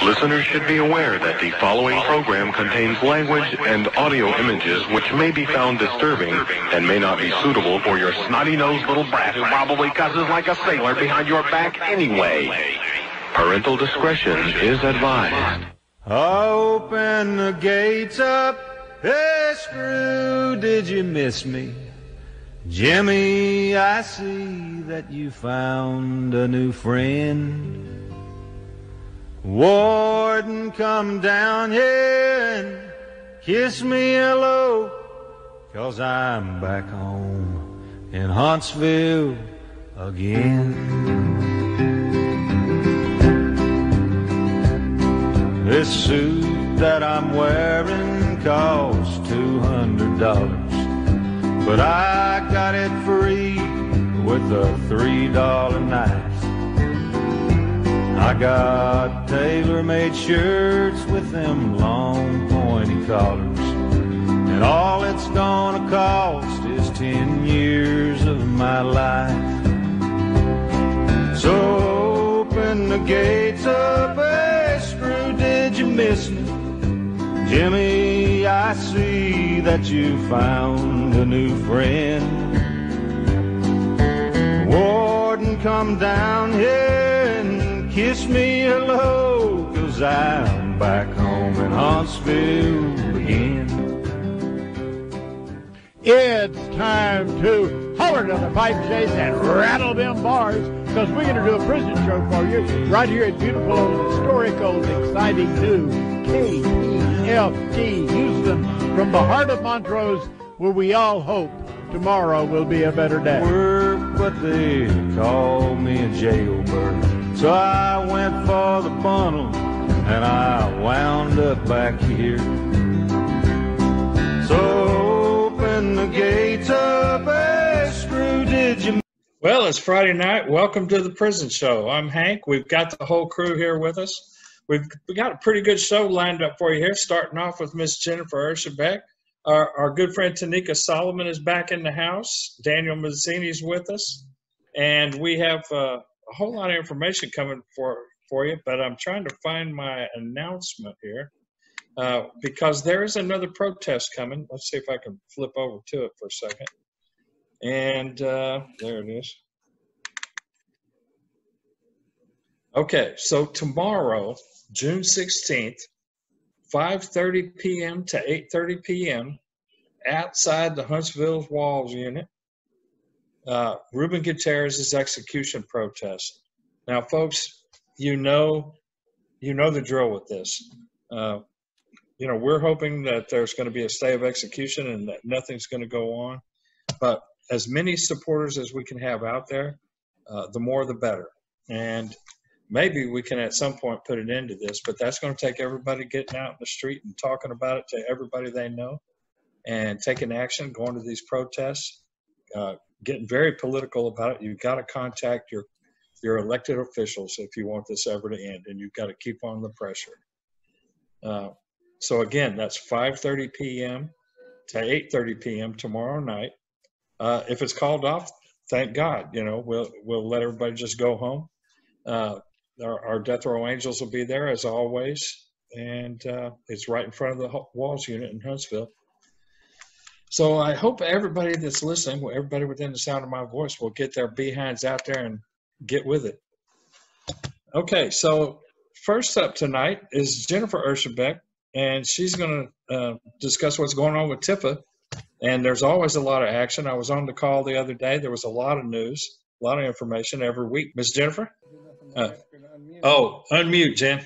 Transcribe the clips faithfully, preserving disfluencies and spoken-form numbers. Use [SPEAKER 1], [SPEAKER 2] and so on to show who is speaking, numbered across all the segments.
[SPEAKER 1] Listeners should be aware that the following program contains language and audio images which may be found disturbing and may not be suitable for your snotty-nosed little brat who probably cusses like a sailor behind your back anyway. Parental discretion is advised.
[SPEAKER 2] Open the gates up. Hey, Screw, did you miss me? Jimmy, I see that you found a new friend. Warden, come down here and kiss me hello, 'cause I'm back home in Huntsville again. This suit that I'm wearing costs two hundred dollars, but I got it free with a three dollar knife. I got tailor-made shirts with them long pointy collars, and all it's gonna cost is ten years of my life. So open the gates up, hey, Screw, did you miss me? Jimmy, I see that you found a new friend. Warden, come down here and kiss me hello, 'cause I'm back home in Huntsville again.
[SPEAKER 3] It's time to holler to the pipe chase and rattle them bars, because we're going to do a prison show for you right here at beautiful, old, historical, exciting new K P F T Houston, from the heart of Montrose, where we all hope tomorrow will be a better day.
[SPEAKER 2] Work, but they call me a jailbird, so I went for the funnel and I wound up back here. So open the gates up, hey, Screw, did you?
[SPEAKER 4] Well, it's Friday night. Welcome to the Prison Show. I'm Hank. We've got the whole crew here with us. We've we got a pretty good show lined up for you here, starting off with Miss Jennifer Urshabek. Our, our good friend Tanika Solomon is back in the house. Daniel Mazzini is with us. And we have uh, a whole lot of information coming for, for you, but I'm trying to find my announcement here uh, because there is another protest coming. Let's see if I can flip over to it for a second. And uh, there it is. Okay, so tomorrow, June sixteenth, five thirty p m to eight thirty p m outside the Huntsville Walls Unit, uh, Ruben Gutierrez's execution protest. Now, folks, you know, you know the drill with this. Uh, you know, we're hoping that there's going to be a stay of execution and that nothing's going to go on. But as many supporters as we can have out there, uh, the more the better. And maybe we can at some point put an end to this, but that's going to take everybody getting out in the street and talking about it to everybody they know and taking action, going to these protests, uh, getting very political about it. You've got to contact your, your elected officials if you want this ever to end, and you've got to keep on the pressure. Uh, so again, that's five thirty p m to eight thirty p m tomorrow night. Uh, if it's called off, thank God, you know, we'll, we'll let everybody just go home. Uh, Our, our death row angels will be there as always, and uh, it's right in front of the Walls Unit in Huntsville. So I hope everybody that's listening, everybody within the sound of my voice, will get their behinds out there and get with it. Okay, so first up tonight is Jennifer Urshabek, and she's going to uh, discuss what's going on with Tifa. And there's always a lot of action. I was on the call the other day. There was a lot of news, a lot of information every week. Miss Jennifer? Uh, oh, unmute, Jen.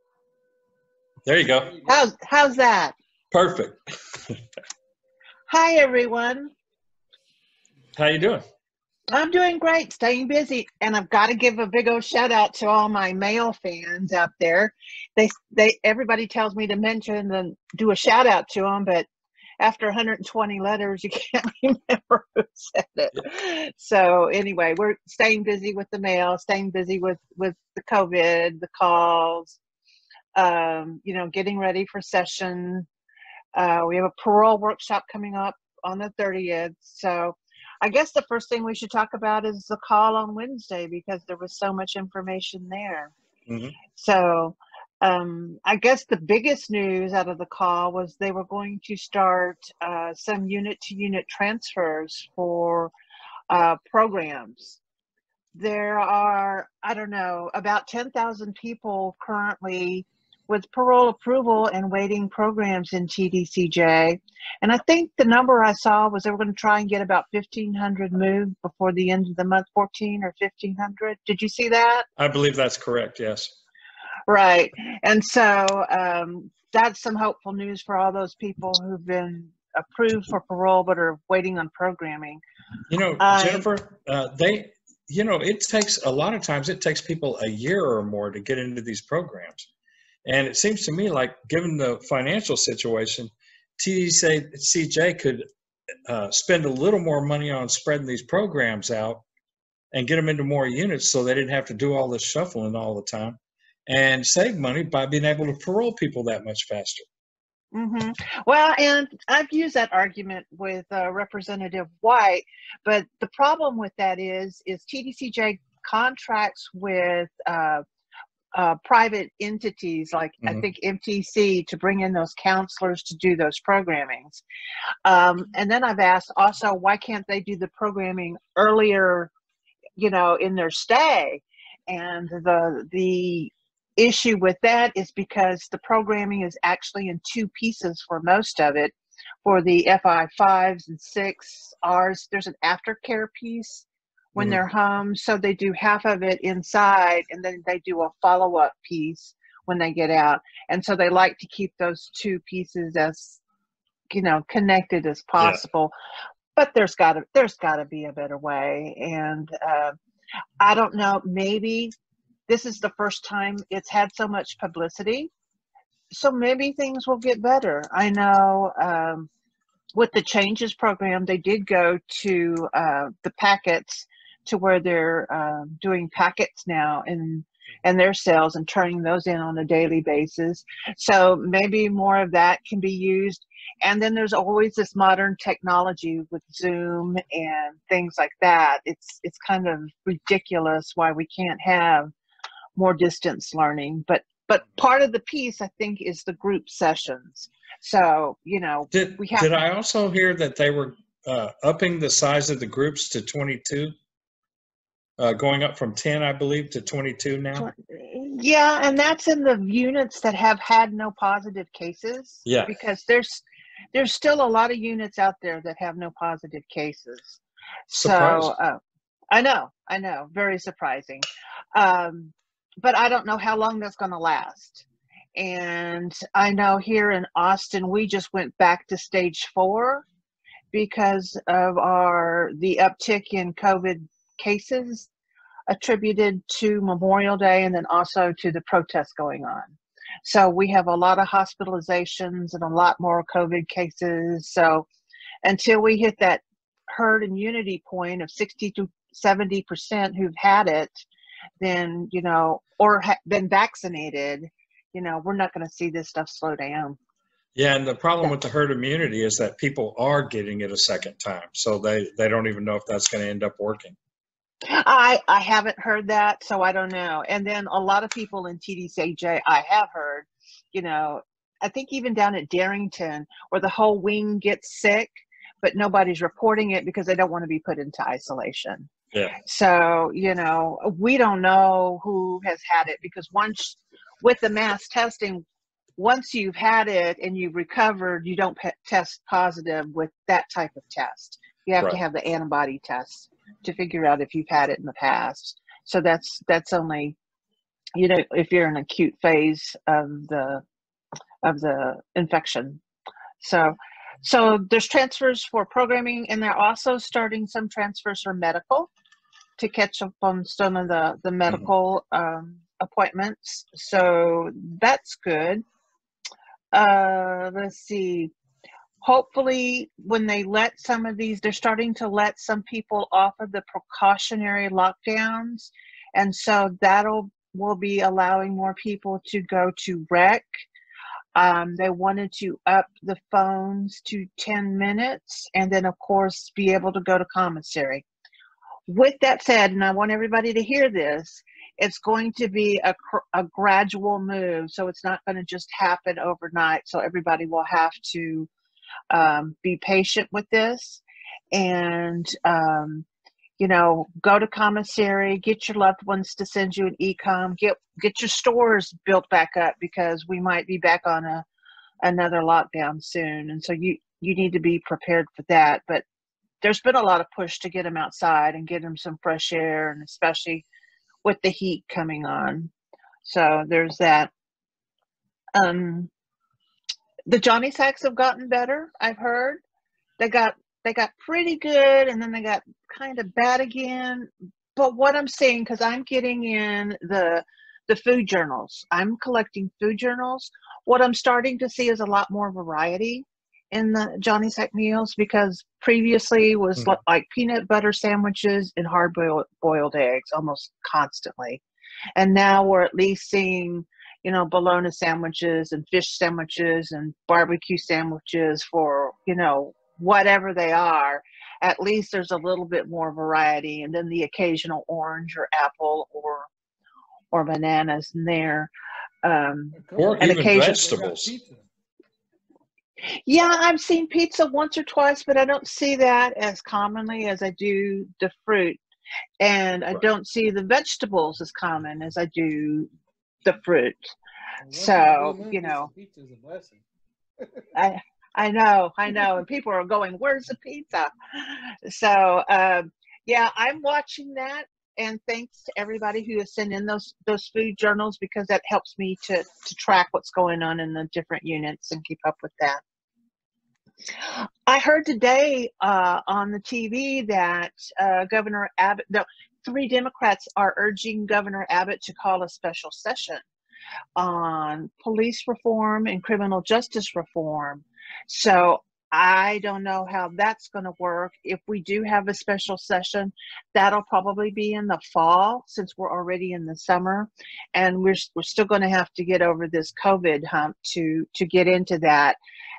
[SPEAKER 4] There you go.
[SPEAKER 5] How's, how's that?
[SPEAKER 4] Perfect.
[SPEAKER 5] Hi, everyone.
[SPEAKER 4] How you doing?
[SPEAKER 5] I'm doing great, staying busy. And I've got to give a big old shout out to all my male fans out there. They, they, everybody tells me to mention and do a shout out to them, but after one hundred twenty letters, you can't remember who said it. Yeah. So anyway, we're staying busy with the mail, staying busy with, with the COVID, the calls, um, you know, getting ready for session. Uh, we have a parole workshop coming up on the thirtieth. So I guess the first thing we should talk about is the call on Wednesday, because there was so much information there. Mm-hmm. So Um, I guess the biggest news out of the call was they were going to start uh, some unit-to-unit transfers for uh, programs. There are, I don't know, about ten thousand people currently with parole approval and waiting programs in T D C J. And I think the number I saw was they were going to try and get about fifteen hundred moved before the end of the month, fourteen or fifteen hundred. Did you see that?
[SPEAKER 4] I believe that's correct, yes.
[SPEAKER 5] Right. And so um, that's some hopeful news for all those people who've been approved for parole but are waiting on programming.
[SPEAKER 4] You know,
[SPEAKER 5] I-
[SPEAKER 4] Jennifer, uh, they, you know, it takes, a lot of times it takes people a year or more to get into these programs. And it seems to me like, given the financial situation, T D C J could uh, spend a little more money on spreading these programs out and get them into more units so they didn't have to do all this shuffling all the time, and save money by being able to parole people that much faster.
[SPEAKER 5] Mm-hmm. Well, and I've used that argument with uh, Representative White, but the problem with that is, is T D C J contracts with uh, uh, private entities like mm-hmm. I think M T C to bring in those counselors to do those programmings. Um, and then I've asked also, why can't they do the programming earlier, you know, in their stay? And the the issue with that is because the programming is actually in two pieces for most of it. For the F I fives and six Rs, there's an aftercare piece when mm-hmm. they're home. So they do half of it inside, and then they do a follow-up piece when they get out. And so they like to keep those two pieces as, you know, connected as possible. Yeah. But there's gotta, there's gotta be a better way. And uh, I don't know, maybe this is the first time it's had so much publicity, so maybe things will get better. I know um, with the Changes program, they did go to uh, the packets to where they're uh, doing packets now in, in their cells and turning those in on a daily basis. So maybe more of that can be used. And then there's always this modern technology with Zoom and things like that. It's, it's kind of ridiculous why we can't have more distance learning, but but part of the piece I think is the group sessions. So you know,
[SPEAKER 4] did
[SPEAKER 5] we have.
[SPEAKER 4] Did I also hear that they were uh, upping the size of the groups to twenty-two, uh, going up from ten, I believe, to twenty-two now?
[SPEAKER 5] Yeah, and that's in the units that have had no positive cases.
[SPEAKER 4] Yeah,
[SPEAKER 5] because there's there's still a lot of units out there that have no positive cases.
[SPEAKER 4] Surprising.
[SPEAKER 5] So uh, I know, I know, very surprising. Um, But I don't know how long that's going to last. And I know here in Austin, we just went back to stage four because of our the uptick in COVID cases attributed to Memorial Day and then also to the protests going on. So we have a lot of hospitalizations and a lot more COVID cases. So until we hit that herd immunity point of sixty to seventy percent who've had it, then, you know, or ha- been vaccinated, you know, we're not going to see this stuff slow down.
[SPEAKER 4] Yeah, and the problem with the herd immunity is that people are getting it a second time, so they, they don't even know if that's going to end up working.
[SPEAKER 5] I, I haven't heard that, so I don't know. And then a lot of people in T D C J, I have heard, you know, I think even down at Darrington, where the whole wing gets sick, but nobody's reporting it because they don't want to be put into isolation.
[SPEAKER 4] Yeah.
[SPEAKER 5] So, you know, we don't know who has had it because once with the mass testing, once you've had it and you've recovered, you don't pe- test positive with that type of test. You have
[SPEAKER 4] right.
[SPEAKER 5] to have the antibody test to figure out if you've had it in the past. So that's, that's only, you know, if you're in an acute phase of the, of the infection. So, so there's transfers for programming, and they're also starting some transfers for medical to catch up on some of the, the medical um, appointments. So that's good. Uh, let's see. Hopefully when they let some of these, they're starting to let some people off of the precautionary lockdowns. And so that'll, will be allowing more people to go to rec. Um, they wanted to up the phones to ten minutes and then, of course, be able to go to commissary. With that said, and I want everybody to hear this, it's going to be a, a gradual move. So it's not going to just happen overnight. So everybody will have to um, be patient with this and, um, you know, go to commissary, get your loved ones to send you an e-com, get, get your stores built back up because we might be back on a, another lockdown soon. And so you, you need to be prepared for that. But there's been a lot of push to get them outside and get them some fresh air, and especially with the heat coming on. So there's that. Um, the Johnny Sacks have gotten better, I've heard. They got they got pretty good, and then they got kind of bad again. But what I'm seeing, because I'm getting in the the food journals, I'm collecting food journals. What I'm starting to see is a lot more variety in the Johnny Sack meals, because previously was mm. like peanut butter sandwiches and hard boiled boiled eggs almost constantly. And now we're at least seeing, you know, bologna sandwiches and fish sandwiches and barbecue sandwiches for, you know, whatever they are. At least there's a little bit more variety, and then the occasional orange or apple or or bananas in there. Um,
[SPEAKER 4] or
[SPEAKER 5] and
[SPEAKER 4] even vegetables.
[SPEAKER 5] Yeah, I've seen pizza once or twice, but I don't see that as commonly as I do the fruit. And I
[SPEAKER 4] Right.
[SPEAKER 5] don't see the vegetables as common as I do the fruit.
[SPEAKER 6] And once in a
[SPEAKER 5] So,
[SPEAKER 6] blue moon,
[SPEAKER 5] you
[SPEAKER 6] get some
[SPEAKER 5] know,
[SPEAKER 6] pizza is a blessing.
[SPEAKER 5] I I know, I know. And people are going, where's the pizza? So, um, yeah, I'm watching that. And thanks to everybody who has sent in those those food journals, because that helps me to to track what's going on in the different units and keep up with that. I heard today uh, on the T V that uh, Governor Abbott, no, three Democrats are urging Governor Abbott to call a special session on police reform and criminal justice reform. So I don't know how that's going to work. If we do have a special session, that'll probably be in the fall, since we're already in the summer, and we're we're still going to have to get over this COVID hump to to get into that.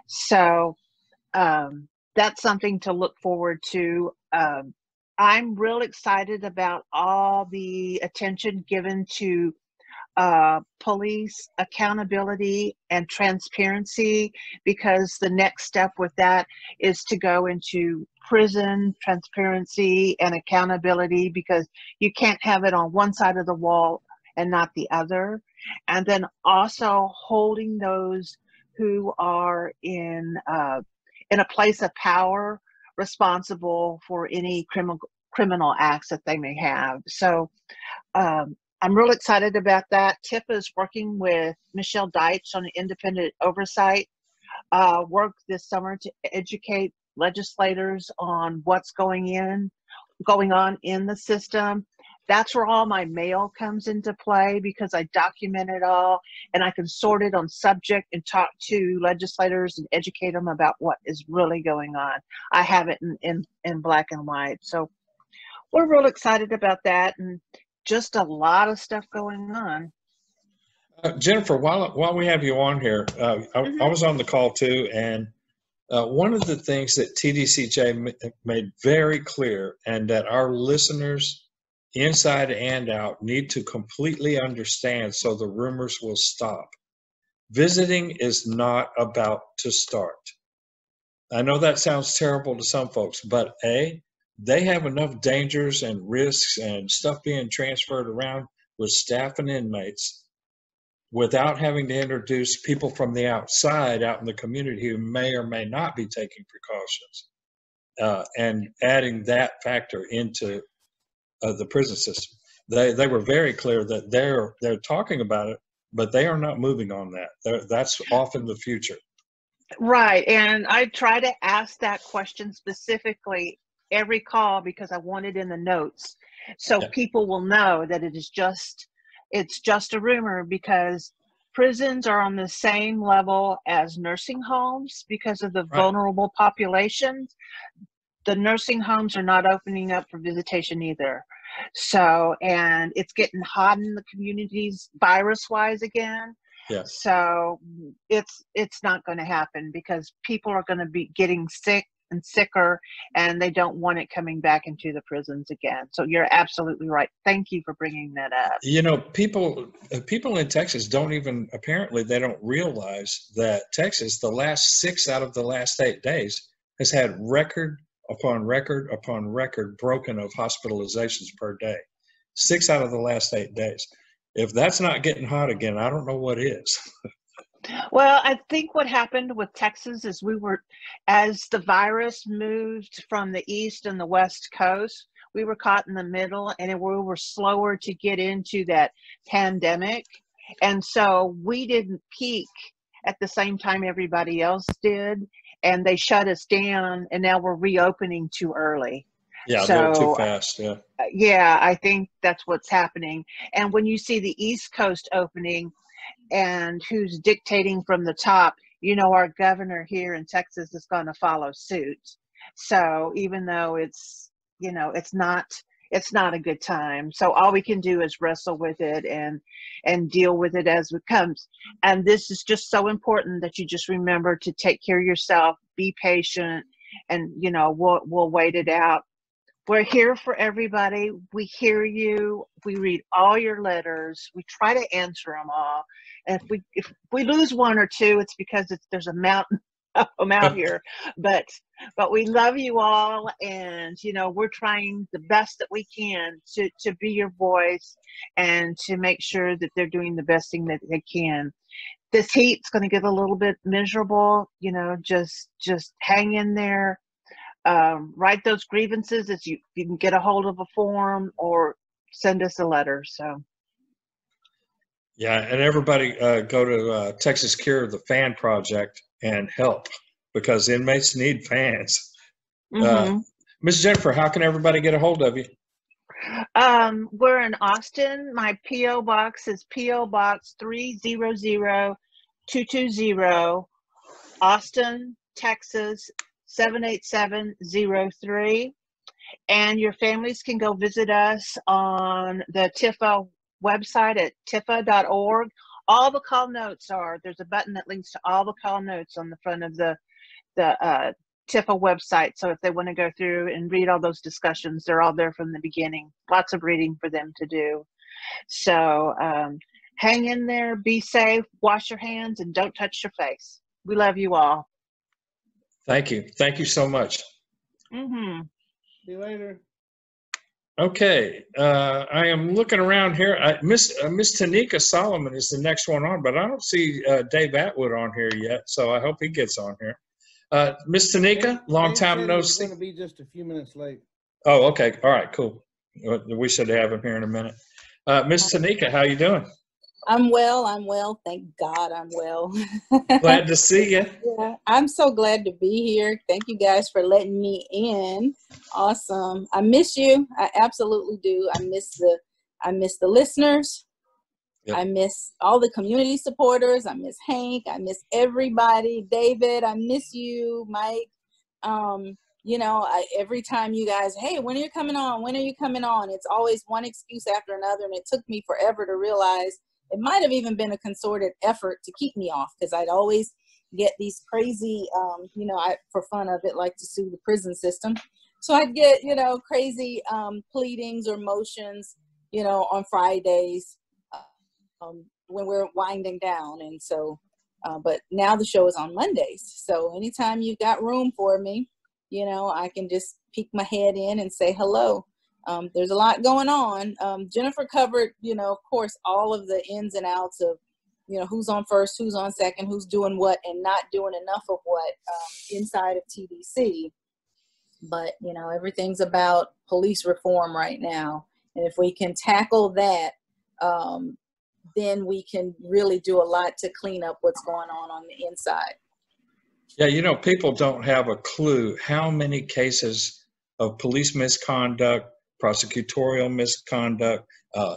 [SPEAKER 5] So um, that's something to look forward to. Um, I'm real excited about all the attention given to Uh, police accountability and transparency, because the next step with that is to go into prison transparency and accountability, because you can't have it on one side of the wall and not the other. And then also holding those who are in uh, in a place of power responsible for any criminal criminal acts that they may have. So um, I'm real excited about that. T I F A is working with Michelle Deitch on an independent oversight uh, work this summer to educate legislators on what's going in, going on in the system. That's where all my mail comes into play, because I document it all and I can sort it on subject and talk to legislators and educate them about what is really going on. I have it in, in, in black and white. So we're real excited about that, and just a lot of stuff going on.
[SPEAKER 4] Uh, Jennifer, while while we have you on here, uh, I,
[SPEAKER 5] Mhm.
[SPEAKER 4] I was on the call too, and uh, one of the things that T D C J m- made very clear, and that our listeners inside and out need to completely understand, so the rumors will stop. Visiting is not about to start. I know that sounds terrible to some folks, but A, they have enough dangers and risks and stuff being transferred around with staff and inmates without having to introduce people from the outside out in the community who may or may not be taking precautions, uh, and adding that factor into uh, the prison system. They they were very clear that they're they're talking about it, but they are not moving on that. They're, that's off in the future.
[SPEAKER 5] Right. And I try to ask that question specifically every call, because I want it in the notes, so
[SPEAKER 4] Yeah.
[SPEAKER 5] people will know that it is just, it's just a rumor, because prisons are on the same level as nursing homes because of the
[SPEAKER 4] Right.
[SPEAKER 5] vulnerable populations. The nursing homes are not opening up for visitation either. So, and it's getting hot in the communities virus wise again.
[SPEAKER 4] Yeah.
[SPEAKER 5] So it's it's not going to happen, because people are going to be getting sick and sicker, and they don't want it coming back into the prisons again. So you're absolutely right. Thank you for bringing that up.
[SPEAKER 4] You know, people uh, people in Texas don't even, apparently they don't realize that Texas, the last six out of the last eight days, has had record upon record upon record broken of hospitalizations per day. Six out of the last eight days. If that's not getting hot again, I don't know what is.
[SPEAKER 5] Well, I think what happened with Texas is we were, as the virus moved from the east and the west coast, we were caught in the middle, and we were slower to get into that pandemic. And so we didn't peak at the same time everybody else did, and they shut us down, and now we're reopening too early.
[SPEAKER 4] Yeah,
[SPEAKER 5] So,
[SPEAKER 4] a little too fast, yeah.
[SPEAKER 5] Yeah, I think that's what's happening. And when you see the East Coast opening and who's dictating from the top, you know, our governor here in Texas is going to follow suit. So even though it's, you know, it's not, it's not a good time. So all we can do is wrestle with it and, and deal with it as it comes. And this is just so important that you just remember to take care of yourself, be patient, and, you know, we'll, we'll wait it out. We're here for everybody. We hear you. We read all your letters. We try to answer them all. And if we if we lose one or two, it's because it's there's a mountain of them out here. But but we love you all, and you know we're trying the best that we can to to be your voice and to make sure that they're doing the best thing that they can. This heat's going to get a little bit miserable. You know, just just hang in there. Um, write those grievances if you, you can get a hold of a form, or send us a letter. So,
[SPEAKER 4] yeah, and everybody uh, go to uh, Texas Cure the Fan Project and help, because inmates need fans.
[SPEAKER 5] mm-hmm.
[SPEAKER 4] uh, Miss Jennifer, how can everybody get a hold of you?
[SPEAKER 5] Um, we're in Austin. My P O box is P O Box three zero zero two two zero, Austin, Texas seven eight seven zero three. And your families can go visit us on the T I F A website at tifa dot org. All the call notes are, there's a button that links to all the call notes on the front of the, the uh, T I F A website. So if they want to go through and read all those discussions, they're all there from the beginning. Lots of reading for them to do. So um, hang in there, be safe, wash your hands, and don't touch your face. We love you all.
[SPEAKER 4] Thank you. Thank you so much.
[SPEAKER 5] Mm-hmm.
[SPEAKER 3] See you later.
[SPEAKER 4] Okay, uh, I am looking around here. I, Miss uh, Miss Tanika Solomon is the next one on, but I don't see uh, Dave Atwood on here yet, so I hope he gets on here. Uh, Miss Tanika, long time no see.
[SPEAKER 3] He's going to be just a few minutes late.
[SPEAKER 4] Oh, okay. All right, cool. We should have him here in a minute. Uh, Miss Tanika, how you doing?
[SPEAKER 6] I'm well. I'm well. Thank God I'm well.
[SPEAKER 4] Glad to see you.
[SPEAKER 6] Yeah, I'm so glad to be here. Thank you guys for letting me in. Awesome. I miss you. I absolutely do. I miss the I miss the listeners. Yep. I miss all the community supporters. I miss Hank. I miss everybody. David, I miss you. Mike. Um, you know, I, every time you guys, hey, when are you coming on? When are you coming on? It's always one excuse after another, and it took me forever to realize it might have even been a concerted effort to keep me off, because I'd always get these crazy, um, you know, I, for fun of it, like to sue the prison system. So I'd get, you know, crazy um, pleadings or motions, you know, on Fridays um, when we're winding down. And so, uh, but now the show is on Mondays. So anytime you've got room for me, you know, I can just peek my head in and say hello. Um, there's a lot going on. Um, Jennifer covered, you know, of course, all of the ins and outs of, you know, who's on first, who's on second, who's doing what and not doing enough of what um, inside of T D C. But, you know, everything's about police reform right now. And if we can tackle that, um, then we can really do a lot to clean up what's going on on the inside.
[SPEAKER 4] Yeah, you know, people don't have a clue how many cases of police misconduct, prosecutorial misconduct, uh,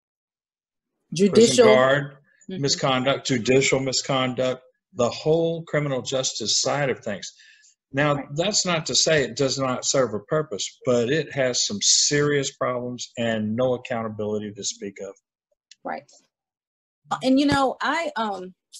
[SPEAKER 6] judicial
[SPEAKER 4] guard mm-hmm. misconduct, judicial misconduct, the whole criminal justice side of things. Now, right. That's not to say it does not serve a purpose, but it has some serious problems and no accountability to speak of.
[SPEAKER 6] Right. And, you know, I, um,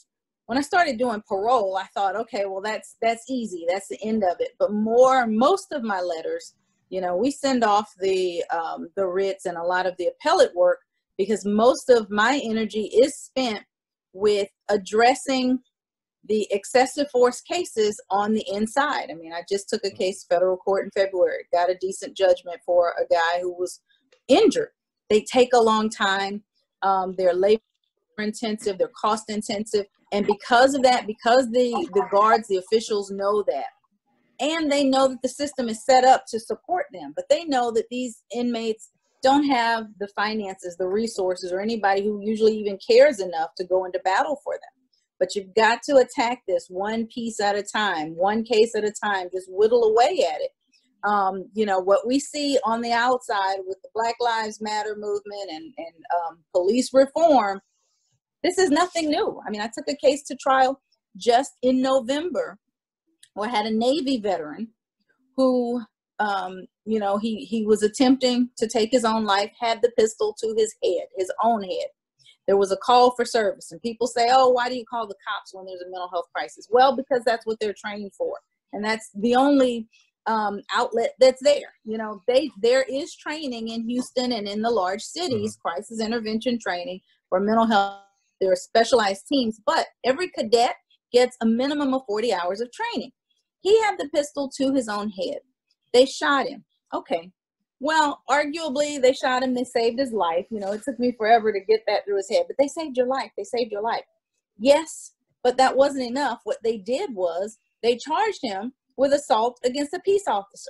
[SPEAKER 6] When I started doing parole, I thought, okay, well, that's that's easy. That's the end of it. But more, most of my letters, you know, we send off the um, the writs and a lot of the appellate work because most of my energy is spent with addressing the excessive force cases on the inside. I mean, I just took a case federal court in February, got a decent judgment for a guy who was injured. They take a long time. Um, they're labor intensive, they're cost intensive. And because of that, because the, the guards, the officials know that, and they know that the system is set up to support them, but they know that these inmates don't have the finances, the resources, or anybody who usually even cares enough to go into battle for them. But you've got to attack this one piece at a time, one case at a time, just whittle away at it. Um, you know, what we see on the outside with the Black Lives Matter movement and, and um, police reform, this is nothing new. I mean, I took a case to trial just in November where I had a Navy veteran who, um, you know, he, he was attempting to take his own life, had the pistol to his head, his own head. There was a call for service, and people say, oh, why do you call the cops when there's a mental health crisis? Well, because that's what they're trained for. And that's the only um, outlet that's there. You know, they there is training in Houston and in the large cities, mm-hmm. crisis intervention training for mental health. There are specialized teams, but every cadet gets a minimum of forty hours of training. He had the pistol to his own head. They shot him. Okay. Well, arguably, they shot him. They saved his life. You know, it took me forever to get that through his head, but they saved your life. They saved your life. Yes, but that wasn't enough. What they did was they charged him with assault against a peace officer.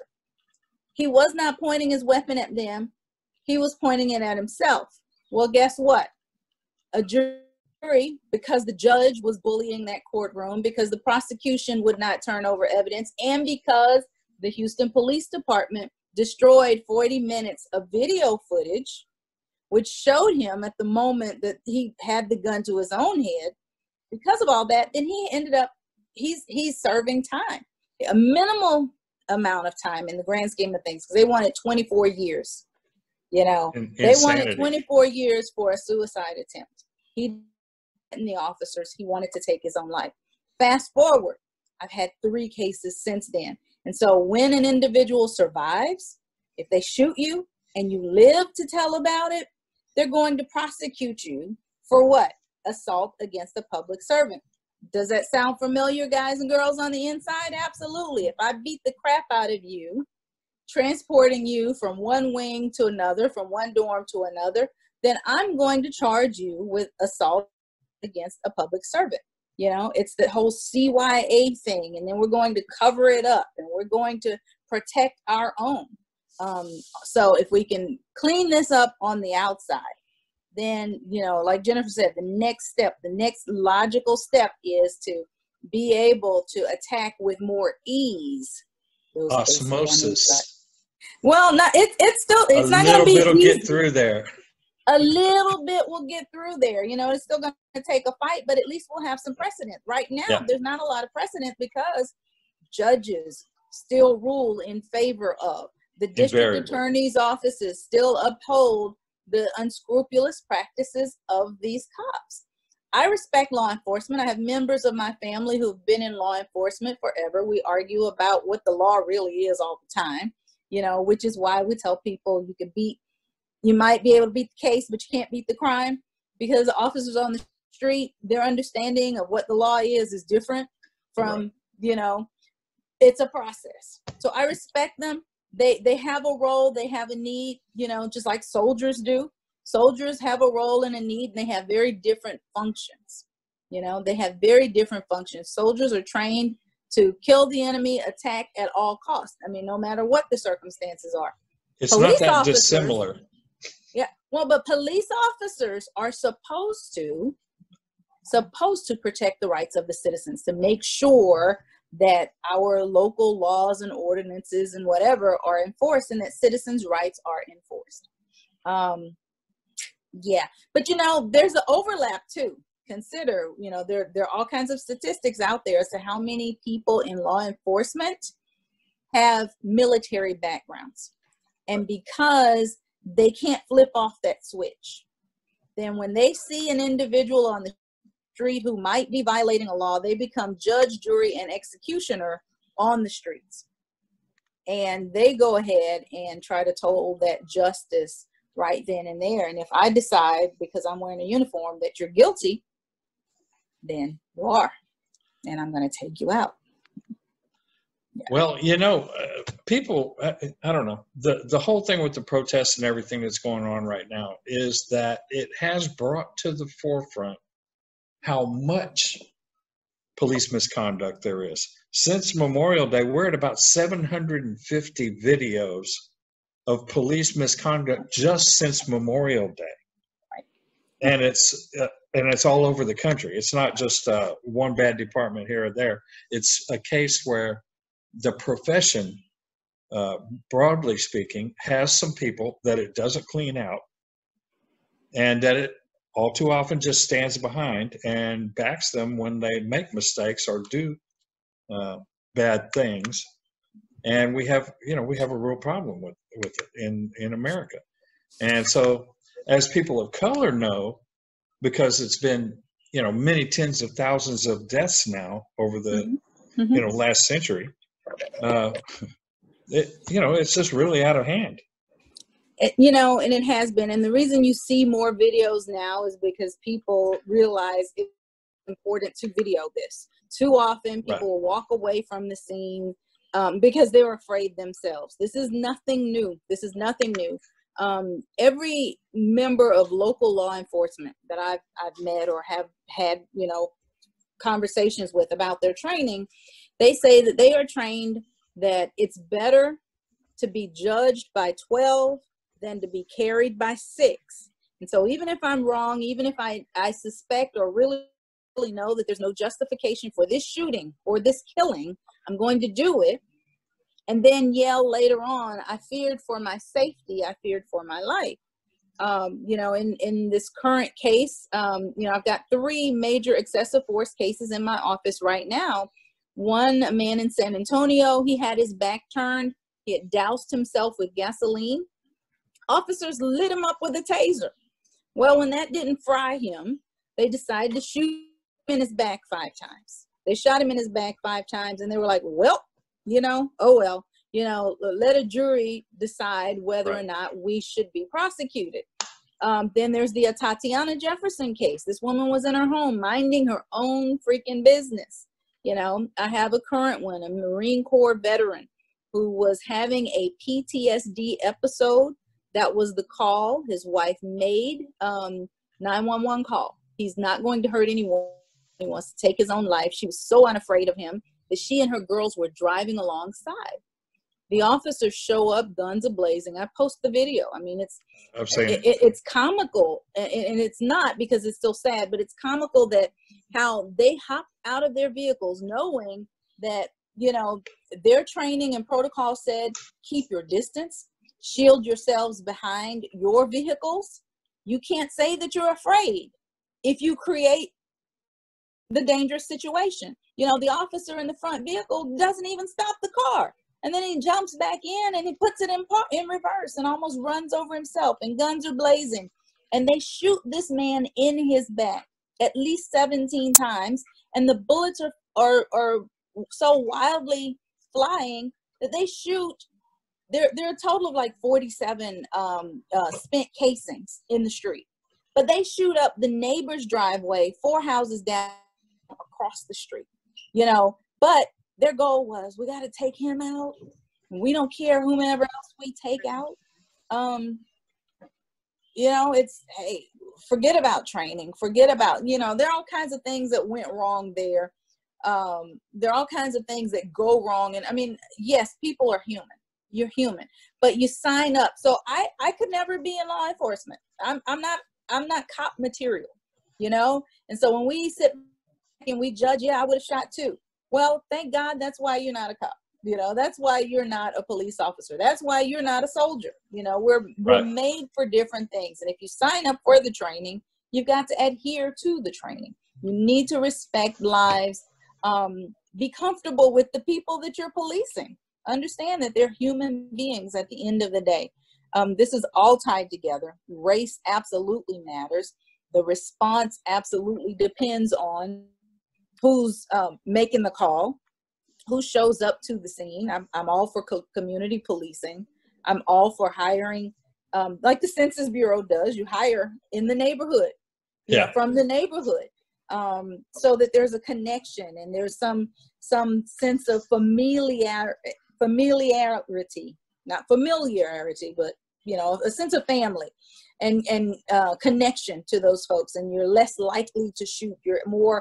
[SPEAKER 6] He was not pointing his weapon at them. He was pointing it at himself. Well, guess what? A jury, because the judge was bullying that courtroom, because the prosecution would not turn over evidence, and because the Houston Police Department destroyed forty minutes of video footage, which showed him at the moment that he had the gun to his own head. Because of all that, then he ended up, he's he's serving time, a minimal amount of time in the grand scheme of things, because they wanted twenty-four years. You know, In, they wanted twenty-four years for a suicide attempt. He and the officers, he wanted to take his own life. Fast forward, I've had three cases since then. And so when an individual survives, if they shoot you and you live to tell about it, they're going to prosecute you for what? Assault against a public servant. Does that sound familiar, guys and girls on the inside? Absolutely. If I beat the crap out of you, transporting you from one wing to another, from one dorm to another, then I'm going to charge you with assault against a public servant. You know, it's the whole C Y A thing, and then we're going to cover it up, and we're going to protect our own. Um, so if we can clean this up on the outside, then, you know, like Jennifer said, the next step, the next logical step is to be able to attack with more ease. Those
[SPEAKER 4] Osmosis.
[SPEAKER 6] Well, not it, it's still it's
[SPEAKER 4] a
[SPEAKER 6] not going to be
[SPEAKER 4] little bit will
[SPEAKER 6] easy.
[SPEAKER 4] Get through there.
[SPEAKER 6] A little bit will get through there. You know, it's still going to take a fight, but at least we'll have some precedent. Right now, yeah. There's not a lot of precedent because judges still rule in favor of. The district
[SPEAKER 4] Invariably.
[SPEAKER 6] attorney's offices still uphold the unscrupulous practices of these cops. I respect law enforcement. I have members of my family who've been in law enforcement forever. We argue about what the law really is all the time, you know, which is why we tell people you can beat You might be able to beat the case, but you can't beat the crime, because the officers on the street, their understanding of what the law is is different from, right. you know, it's a process. So I respect them. They they have a role, they have a need, you know, just like soldiers do. Soldiers have a role and a need, and they have very different functions. You know, they have very different functions. Soldiers are trained to kill the enemy, attack at all costs. I mean, no matter what the circumstances are.
[SPEAKER 4] It's Police not that officers, dissimilar.
[SPEAKER 6] Yeah, well, but police officers are supposed to, supposed to protect the rights of the citizens, to make sure that our local laws and ordinances and whatever are enforced, and that citizens' rights are enforced. Um, yeah, but you know, there's an overlap too. Consider, you know, there, there are all kinds of statistics out there as to how many people in law enforcement have military backgrounds. And because they can't flip off that switch, then when they see an individual on the street who might be violating a law, they become judge, jury, and executioner on the streets. And they go ahead and try to toll that justice right then and there. And if I decide, because I'm wearing a uniform, that you're guilty, then you are. And I'm going to take you out. Yeah.
[SPEAKER 4] Well, you know, uh, people, I, I don't know, the, the whole thing with the protests and everything that's going on right now is that it has brought to the forefront how much police misconduct there is. Since Memorial Day, we're at about seven hundred fifty videos of police misconduct just since Memorial Day.
[SPEAKER 6] Right.
[SPEAKER 4] And it's uh, and it's all over the country. It's not just uh, one bad department here or there. It's a case where the profession, uh, broadly speaking, has some people that it doesn't clean out, and that it all too often just stands behind and backs them when they make mistakes or do uh, bad things. And we have, you know, we have a real problem with, with it in, in America. And so as people of color know, because it's been, you know, many tens of thousands of deaths now over the,
[SPEAKER 6] Mm-hmm.
[SPEAKER 4] you know, last century, uh, it, you know, it's just really out of hand.
[SPEAKER 6] It, you know, and it has been. And the reason you see more videos now is because people realize it's important to video this. Too often people
[SPEAKER 4] Right.
[SPEAKER 6] will walk away from the scene um, because they're afraid themselves. This is nothing new. This is nothing new. Um, every member of local law enforcement that I've, I've met or have had, you know, conversations with about their training, they say that they are trained that it's better to be judged by twelve than to be carried by six. And so even if I'm wrong, even if I, I suspect or really, really know that there's no justification for this shooting or this killing, I'm going to do it. And then yell later on, I feared for my safety, I feared for my life. Um, you know, in, in this current case, um, you know, I've got three major excessive force cases in my office right now. One, a man in San Antonio, he had his back turned. He had doused himself with gasoline. Officers lit him up with a taser. Well, when that didn't fry him, they decided to shoot him in his back five times. They shot him in his back five times, and they were like, well, you know, oh, well, you know, let a jury decide whether
[SPEAKER 4] Right.
[SPEAKER 6] or not we should be prosecuted. Um, then there's the Tatiana Jefferson case. This woman was in her home minding her own freaking business. You know, I have a current one, a Marine Corps veteran who was having a P T S D episode. That was the call his wife made, um, nine one one call. He's not going to hurt anyone. He wants to take his own life. She was so unafraid of him that she and her girls were driving alongside. The officers show up, guns a-blazing. I post the video. I mean, it's
[SPEAKER 4] I've seen
[SPEAKER 6] it, it, it's comical, and, and it's not because it's still sad, but it's comical that how they hop out of their vehicles knowing that, you know, their training and protocol said, keep your distance, shield yourselves behind your vehicles. You can't say that you're afraid if you create the dangerous situation. You know, the officer in the front vehicle doesn't even stop the car. And then he jumps back in and he puts it in par- in reverse and almost runs over himself, and guns are blazing. And they shoot this man in his back at least seventeen times. And the bullets are, are, are so wildly flying that they shoot. There, there are a total of like forty-seven um, uh, spent casings in the street. But they shoot up the neighbor's driveway, four houses down across the street. You know, but their goal was, we got to take him out. We don't care whomever else we take out. Um, you know, it's, hey, forget about training. Forget about, you know, there are all kinds of things that went wrong there. Um, there are all kinds of things that go wrong. And I mean, yes, people are human. You're human, but you sign up. So I, I could never be in law enforcement. I'm, I'm not, I'm not cop material, you know? And so when we sit back and we judge, yeah, I would have shot too. Well, thank God that's why you're not a cop. You know, that's why you're not a police officer. That's why you're not a soldier. You know, we're, we're
[SPEAKER 4] Right.
[SPEAKER 6] made for different things. And if you sign up for the training, you've got to adhere to the training. You need to respect lives. Um, be comfortable with the people that you're policing. Understand that they're human beings at the end of the day. Um, this is all tied together. Race absolutely matters. the response absolutely depends on who's um, making the call, who shows up to the scene. I'm, I'm all for co- community policing. I'm all for hiring, um, like the Census Bureau does. You hire in the neighborhood, you
[SPEAKER 4] yeah.
[SPEAKER 6] know, from the neighborhood, um, so that there's a connection and there's some some sense of familiar familiarity, not familiarity, but you know, a sense of family and and uh, connection to those folks, and you're less likely to shoot. You're more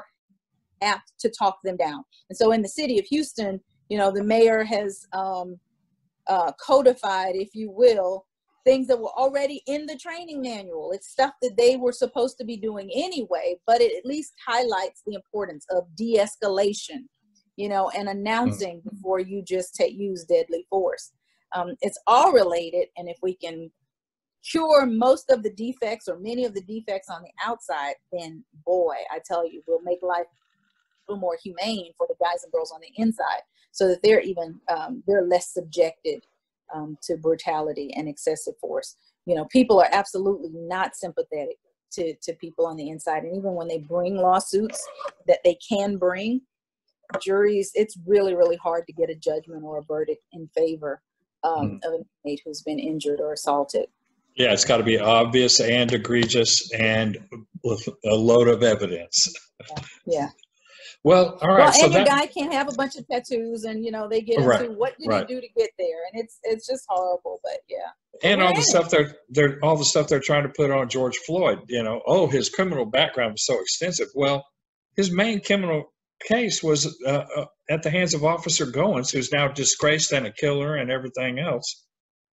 [SPEAKER 6] apt to talk them down. And so in the city of Houston, you know, the mayor has um, uh, codified, if you will, things that were already in the training manual. It's stuff that they were supposed to be doing anyway, but it at least highlights the importance of de-escalation, you know, and announcing mm-hmm. before you just take, use deadly force. Um, it's all related, and if we can cure most of the defects or many of the defects on the outside, then boy, I tell you, we'll make life a little more humane for the guys and girls on the inside, so that they're even um, they're less subjected um, to brutality and excessive force. You know, people are absolutely not sympathetic to to people on the inside, and even when they bring lawsuits that they can bring, juries, it's really really hard to get a judgment or a verdict in favor um, mm. of an inmate who's been injured or assaulted.
[SPEAKER 4] Yeah, it's got to be obvious and egregious and with a load of evidence.
[SPEAKER 6] Yeah. yeah.
[SPEAKER 4] Well, all right.
[SPEAKER 6] Well, and
[SPEAKER 4] so
[SPEAKER 6] your
[SPEAKER 4] that,
[SPEAKER 6] guy can't have a bunch of tattoos, and you know they get into
[SPEAKER 4] right,
[SPEAKER 6] what did
[SPEAKER 4] right.
[SPEAKER 6] he do to get there, and it's it's just horrible. But yeah,
[SPEAKER 4] and
[SPEAKER 6] We're
[SPEAKER 4] all the
[SPEAKER 6] in
[SPEAKER 4] stuff
[SPEAKER 6] it.
[SPEAKER 4] they're they're all the stuff they're trying to put on George Floyd. You know, oh, his criminal background was so extensive. Well, his main criminal case was uh, uh, at the hands of Officer Goins, who's now disgraced and a killer and everything else,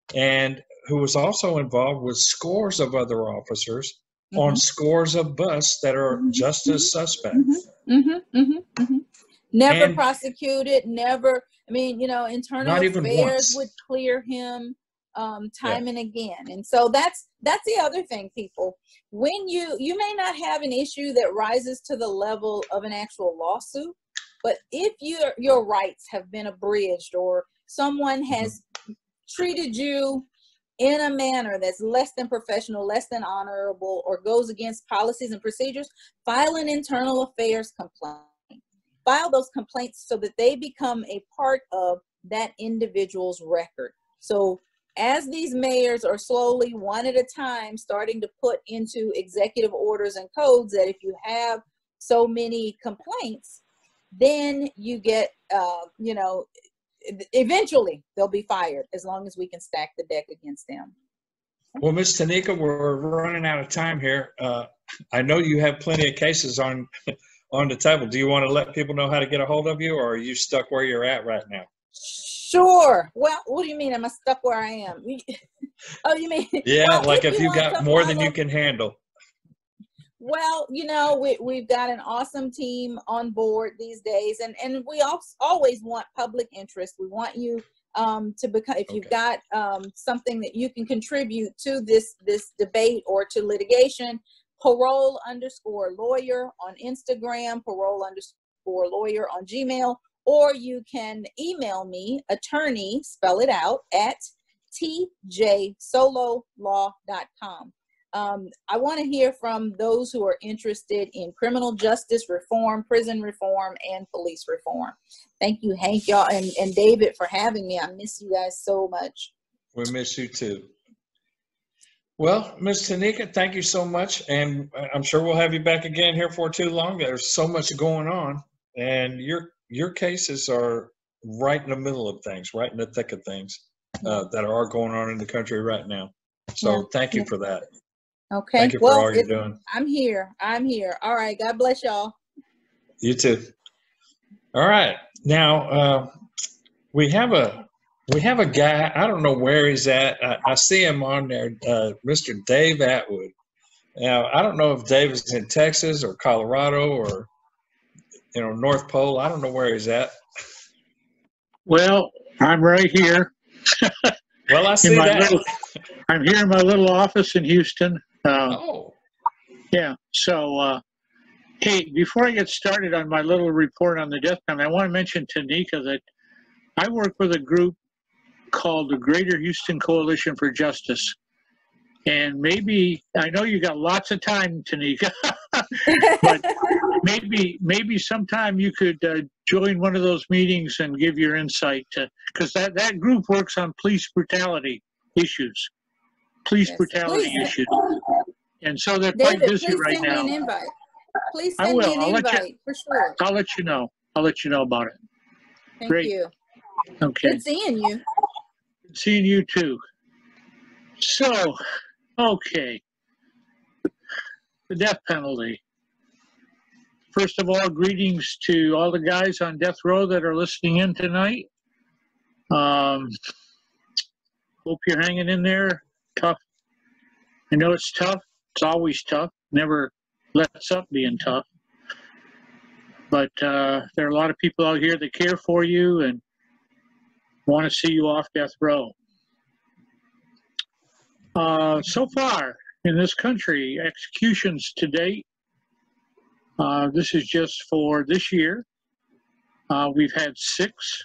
[SPEAKER 4] and who was also involved with scores of other officers mm-hmm. on scores of busts that are mm-hmm. just as suspect.
[SPEAKER 6] Mm-hmm. Mm-hmm. Mm-hmm. Mm-hmm. Never
[SPEAKER 4] And
[SPEAKER 6] prosecuted, never, I mean, you know, internal
[SPEAKER 4] not even
[SPEAKER 6] affairs
[SPEAKER 4] once.
[SPEAKER 6] would clear him um, time
[SPEAKER 4] Yeah.
[SPEAKER 6] and again. And so that's, that's the other thing, people. When you, you may not have an issue that rises to the level of an actual lawsuit, but if your, your rights have been abridged or someone has mm-hmm. treated you in a manner that's less than professional, less than honorable, or goes against policies and procedures, file an internal affairs complaint. File those complaints so that they become a part of that individual's record. So as these mayors are slowly, one at a time, starting to put into executive orders and codes that if you have so many complaints, then you get, uh, you know, eventually they'll be fired as long as we can stack the deck against them.
[SPEAKER 4] Well, Miz Tanika, we're running out of time here. Uh, I know you have plenty of cases on on the table. Do you want to let people know how to get a hold of you, or are you stuck where you're at right now?
[SPEAKER 6] Sure. Well, what do you mean? Am I stuck where I am? Oh, you mean?
[SPEAKER 4] Yeah,
[SPEAKER 6] well,
[SPEAKER 4] like if,
[SPEAKER 6] if
[SPEAKER 4] you,
[SPEAKER 6] you
[SPEAKER 4] got more than you can handle.
[SPEAKER 6] Well, you know, we, we've got an awesome team on board these days, and, and we also always want public interest. We want you um, to become, if you've got um, something that you can contribute to this, this debate or to litigation, parole underscore lawyer on Instagram, parole underscore lawyer on Gmail, or you can email me, attorney, spell it out, at t j solo law dot com. Um, I want to hear from those who are interested in criminal justice reform, prison reform, and police reform. Thank you, Hank, y'all, and, and David for having me. I miss you guys so much.
[SPEAKER 4] We miss you too. Well, Miz Tanika, thank you so much, and I'm sure we'll have you back again here for too long. There's so much going on, and your your cases are right in the middle of things, right in the thick of things uh, that are going on in the country right now. So
[SPEAKER 6] Yeah.
[SPEAKER 4] thank you
[SPEAKER 6] Yeah.
[SPEAKER 4] for that.
[SPEAKER 6] Okay.
[SPEAKER 4] Thank you for
[SPEAKER 6] well,
[SPEAKER 4] all you're
[SPEAKER 6] it-
[SPEAKER 4] doing.
[SPEAKER 6] I'm here. I'm here. All right. God bless y'all.
[SPEAKER 4] You too. All right. Now uh, we have a we have a guy. I don't know where he's at. I, I see him on there, uh, Mister Dave Atwood. Now I don't know if Dave is in Texas or Colorado or you know North Pole. I don't know where he's at.
[SPEAKER 7] Well, I'm right here.
[SPEAKER 4] Well, I see
[SPEAKER 7] in my
[SPEAKER 4] that.
[SPEAKER 7] little, I'm here in my little office in Houston. Uh,
[SPEAKER 4] Oh,
[SPEAKER 7] yeah. So, uh, hey, before I get started on my little report on the death penalty, I want to mention to Nika that I work with a group called the Greater Houston Coalition for Justice. And maybe, I know you got lots of time, Tanika, but maybe maybe sometime you could uh, join one of those meetings and give your insight, because that, that group works on police brutality issues, police
[SPEAKER 6] Yes.
[SPEAKER 7] brutality
[SPEAKER 6] Please.
[SPEAKER 7] issues. And so they're quite
[SPEAKER 6] David,
[SPEAKER 7] busy
[SPEAKER 6] please
[SPEAKER 7] right
[SPEAKER 6] send
[SPEAKER 7] now.
[SPEAKER 6] me an invite. Please
[SPEAKER 7] I
[SPEAKER 6] send
[SPEAKER 7] will.
[SPEAKER 6] me an
[SPEAKER 7] I'll let you-
[SPEAKER 6] invite for sure.
[SPEAKER 7] I'll let you know. I'll let you know about it.
[SPEAKER 6] Thank
[SPEAKER 7] Great.
[SPEAKER 6] you.
[SPEAKER 7] Okay.
[SPEAKER 6] Good seeing you.
[SPEAKER 7] Seeing you too. So, okay. The death penalty. First of all, greetings to all the guys on death row that are listening in tonight. Um, hope you're hanging in there. Tough. I know it's tough. It's always tough. Never lets up being tough. But uh, there are a lot of people out here that care for you and want to see you off death row. Uh, so far in this country, executions to date, uh, this is just for this year. Uh, we've had six.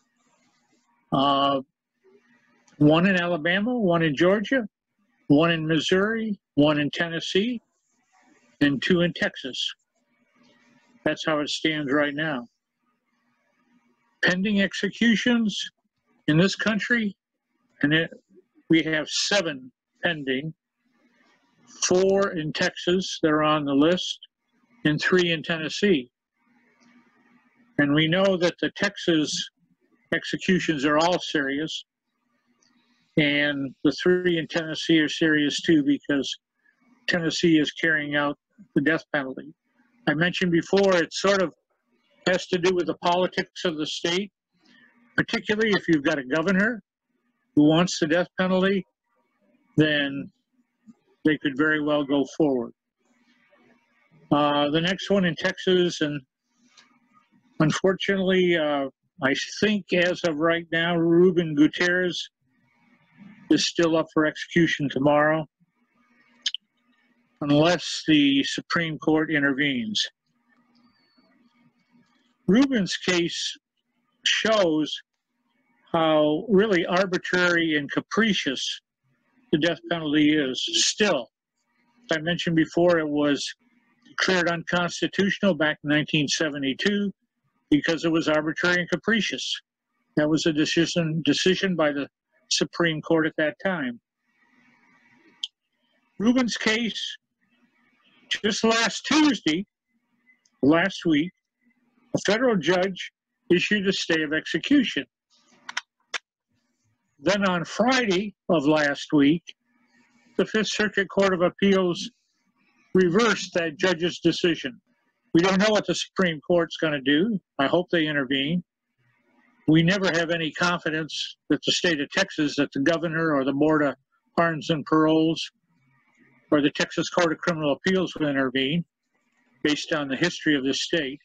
[SPEAKER 7] Uh, one in Alabama, one in Georgia, one in Missouri, one in Tennessee, and two in Texas. That's how it stands right now. Pending executions in this country, and it, we have seven pending, four in Texas that are on the list, and three in Tennessee. And we know that the Texas executions are all serious, and the three in Tennessee are serious too, because Tennessee is carrying out the death penalty. I mentioned before, it sort of has to do with the politics of the state, particularly if you've got a governor who wants the death penalty, then they could very well go forward. Uh, the next one in Texas, and unfortunately, uh, I think as of right now, Ruben Gutierrez is still up for execution tomorrow, unless the Supreme Court intervenes. Ruben's case shows how really arbitrary and capricious the death penalty is still. As I mentioned before, it was declared unconstitutional back in nineteen seventy-two because it was arbitrary and capricious. That was a decision, decision by the Supreme Court at that time. Ruben's case, just last Tuesday, last week, a federal judge issued a stay of execution. Then on Friday of last week, the Fifth Circuit Court of Appeals reversed that judge's decision. We don't know what the Supreme Court's going to do. I hope they intervene. We never have any confidence that the state of Texas, that the governor or the Board of Pardons and Paroles or the Texas Court of Criminal Appeals will intervene based on the history of this state.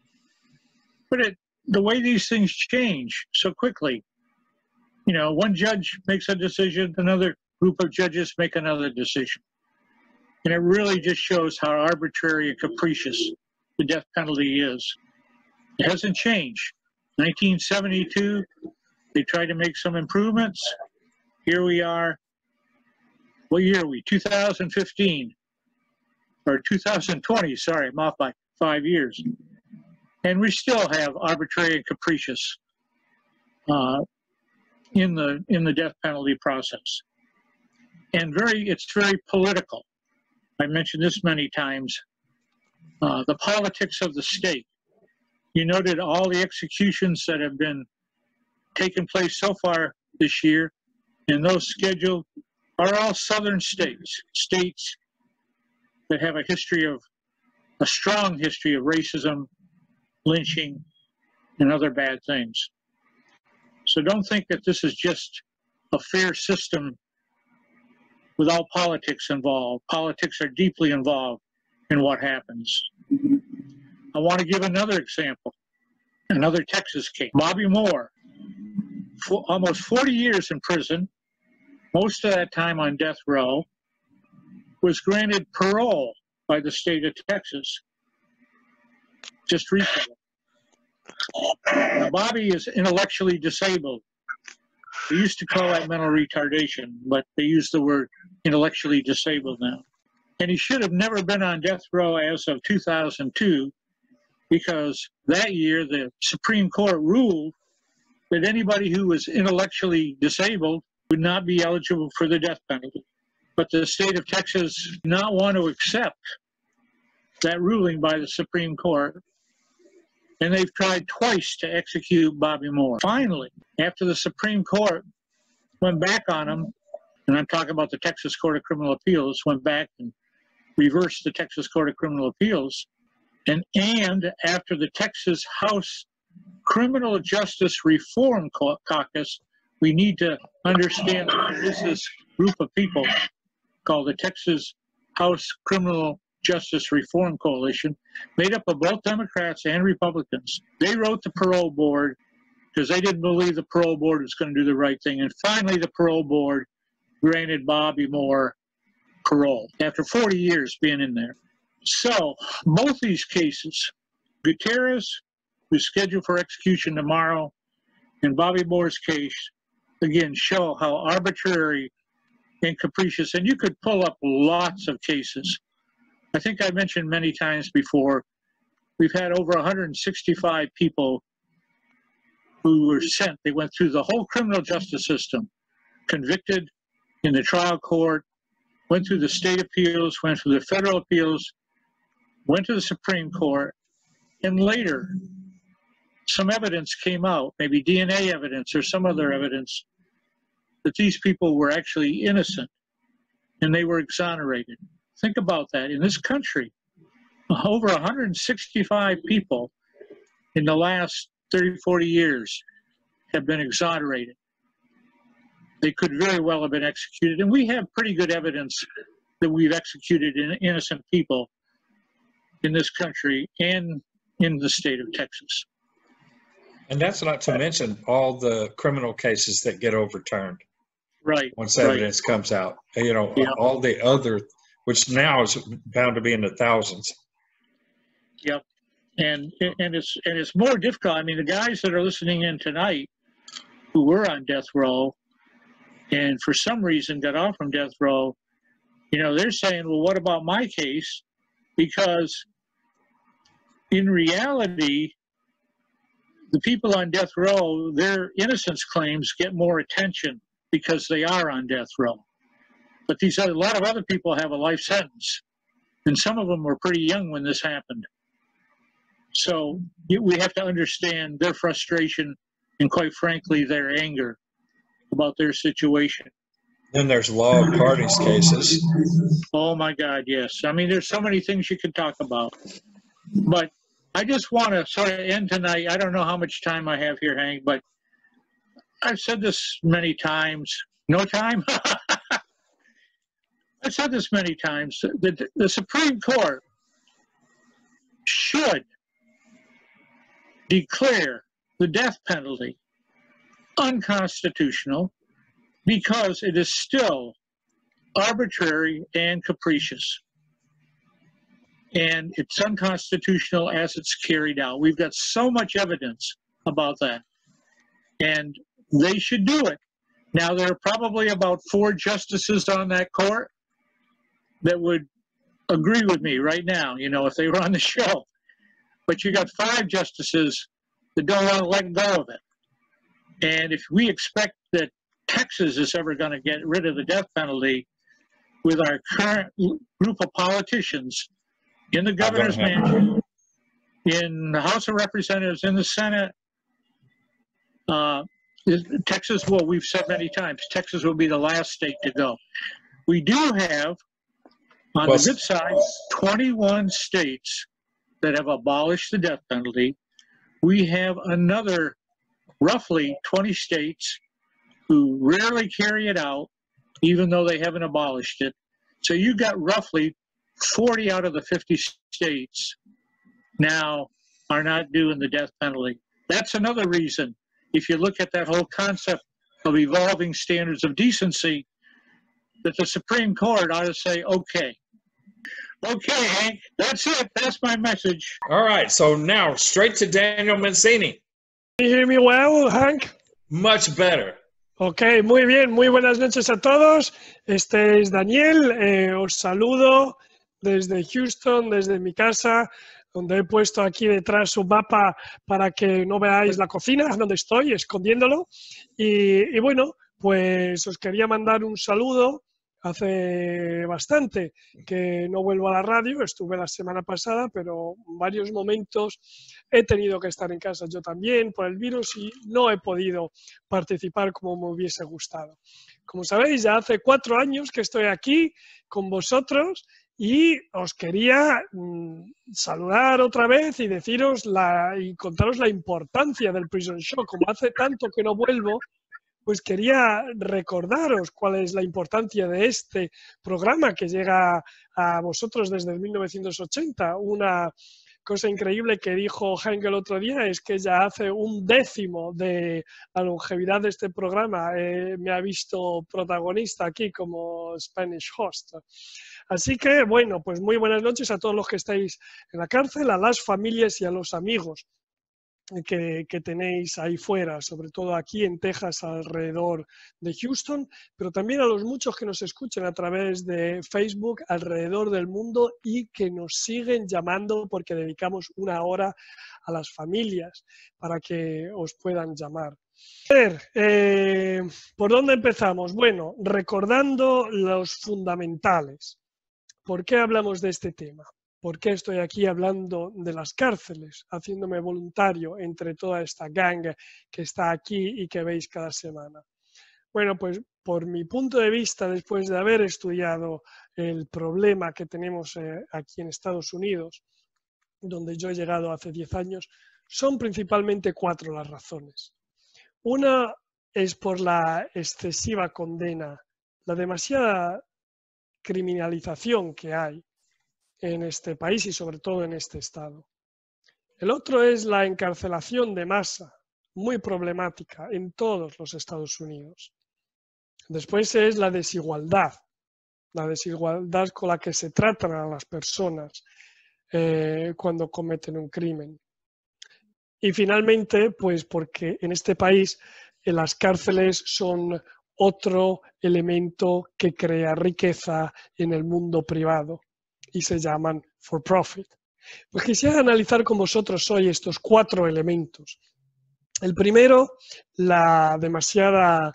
[SPEAKER 7] But it, the way these things change so quickly, you know, one judge makes a decision, another group of judges make another decision. And it really just shows how arbitrary and capricious the death penalty is. It hasn't changed. nineteen seventy-two, they tried to make some improvements. Here we are. What year are we? two thousand fifteen, or two thousand twenty, sorry, I'm off by five years. And we still have arbitrary and capricious uh, in the in the death penalty process. And very, it's very political. I mentioned this many times. Uh, the politics of the state. You noted all the executions that have been taken place so far this year, and those scheduled are all southern states, states that have a history of, a strong history of racism, lynching, and other bad things. So don't think that this is just a fair system without politics involved. Politics are deeply involved in what happens. I want to give another example, another Texas case. Bobby Moore, for almost forty years in prison, most of that time on death row, was granted parole by the state of Texas just recently. Now, Bobby is intellectually disabled. They used to call that mental retardation, but they use the word intellectually disabled now. And he should have never been on death row as of two thousand two, because that year the Supreme Court ruled that anybody who was intellectually disabled would not be eligible for the death penalty. But the state of Texas did not want to accept that ruling by the Supreme Court, and they've tried twice to execute Bobby Moore. Finally, after the Supreme Court went back on him, and I'm talking about the Texas Court of Criminal Appeals, went back and reversed the Texas Court of Criminal Appeals, and, and after the Texas House Criminal Justice Reform Caucus, we need to understand that there is this group of people called the Texas House Criminal Justice Reform Coalition, made up of both Democrats and Republicans. They wrote the parole board because they didn't believe the parole board was going to do the right thing. And finally, the parole board granted Bobby Moore parole after forty years being in there. So both these cases, Gutierrez, who's scheduled for execution tomorrow, and Bobby Moore's case, again, show how arbitrary and capricious, and you could pull up lots of cases. I think I mentioned many times before, we've had over one hundred sixty-five people who were sent. They went through the whole criminal justice system, convicted in the trial court, went through the state appeals, went through the federal appeals, went to the Supreme Court, and later some evidence came out, maybe D N A evidence or some other evidence, that these people were actually innocent and they were exonerated. Think about that. In this country, over one hundred sixty-five people in the last thirty, forty years have been exonerated. They could very well have been executed, and we have pretty good evidence that we've executed innocent people in this country and in the state of Texas.
[SPEAKER 4] And that's not to mention all the criminal cases that get overturned.
[SPEAKER 7] Right.
[SPEAKER 4] Once evidence right. comes out, you know, yeah. all the other, which now is bound to be in the thousands.
[SPEAKER 7] Yep. And and it's and it's more difficult. I mean, the guys that are listening in tonight who were on death row and for some reason got off from death row, you know, they're saying, well, what about my case? Because in reality, the people on death row, their innocence claims get more attention because they are on death row. But these other, a lot of other people have a life sentence, and some of them were pretty young when this happened. So we have to understand their frustration and, quite frankly, their anger about their situation.
[SPEAKER 4] Then there's law of parties cases.
[SPEAKER 7] Oh, my God, yes. I mean, there's so many things you could talk about. But I just want to sort of end tonight. I don't know how much time I have here, Hank, but I've said this many times. No time? I've said this many times. The, the Supreme Court should declare the death penalty unconstitutional because it is still arbitrary and capricious. And it's unconstitutional as it's carried out. We've got so much evidence about that. And they should do it. Now, there are probably about four justices on that court that would agree with me right now, you know, if they were on the show. But you got five justices that don't want to let go of it. And if we expect that Texas is ever going to get rid of the death penalty with our current group of politicians in the governor's mansion, in the House of Representatives, in the Senate, uh, Texas will, we've said many times, Texas will be the last state to go. We do have, on well, the good side, twenty-one states that have abolished the death penalty. We have another roughly twenty states who rarely carry it out, even though they haven't abolished it. So you got roughly forty out of the fifty states now are not doing the death penalty. That's another reason, if you look at that whole concept of evolving standards of decency, that the Supreme Court ought to say, okay. Okay, Hank, that's it. That's my message.
[SPEAKER 4] All right, so now straight to Daniel Mancini.
[SPEAKER 8] Can you hear me well, Hank?
[SPEAKER 4] Much better.
[SPEAKER 8] Ok, muy bien, muy buenas noches a todos. Este es Daniel, eh, os saludo desde Houston, desde mi casa, donde he puesto aquí detrás un mapa para que no veáis la cocina, donde estoy, escondiéndolo. Y, y bueno, pues os quería mandar un saludo. Hace bastante que no vuelvo a la radio, estuve la semana pasada, pero en varios momentos he tenido que estar en casa yo también por el virus y no he podido participar como me hubiese gustado. Como sabéis, ya hace cuatro años que estoy aquí con vosotros y os quería mmm, saludar otra vez y deciros la, y contaros la importancia del Prison Show. Como hace tanto que no vuelvo, pues quería recordaros cuál es la importancia de este programa que llega a vosotros desde mil novecientos ochenta. Una cosa increíble que dijo Hank el otro día es que ya hace un décimo de la longevidad de este programa eh, me ha visto protagonista aquí como Spanish host. Así que, bueno, pues muy buenas noches a todos los que estáis en la cárcel, a las familias y a los amigos Que, que tenéis ahí fuera, sobre todo aquí en Texas, alrededor de Houston, pero también a los muchos que nos escuchan a través de Facebook alrededor del mundo y que nos siguen llamando porque dedicamos una hora a las familias para que os puedan llamar. A ver, eh, ¿por dónde empezamos? Bueno, recordando los fundamentales. ¿Por qué hablamos de este tema? ¿Por qué estoy aquí hablando de las cárceles, haciéndome voluntario entre toda esta ganga que está aquí y que veis cada semana? Bueno, pues por mi punto de vista, después de haber estudiado el problema que tenemos eh, aquí en Estados Unidos, donde yo he llegado hace diez años, son principalmente cuatro las razones. Una es por la excesiva condena, la demasiada criminalización que hay en este país y sobre todo en este estado. El otro es la encarcelación de masa, muy problemática en todos los Estados Unidos. Después es la desigualdad, la desigualdad con la que se tratan a las personas eh, cuando cometen un crimen. Y finalmente, pues porque en este país eh, las cárceles son otro elemento que crea riqueza en el mundo privado y se llaman for profit. Pues quisiera analizar con vosotros hoy estos cuatro elementos. El primero, la demasiada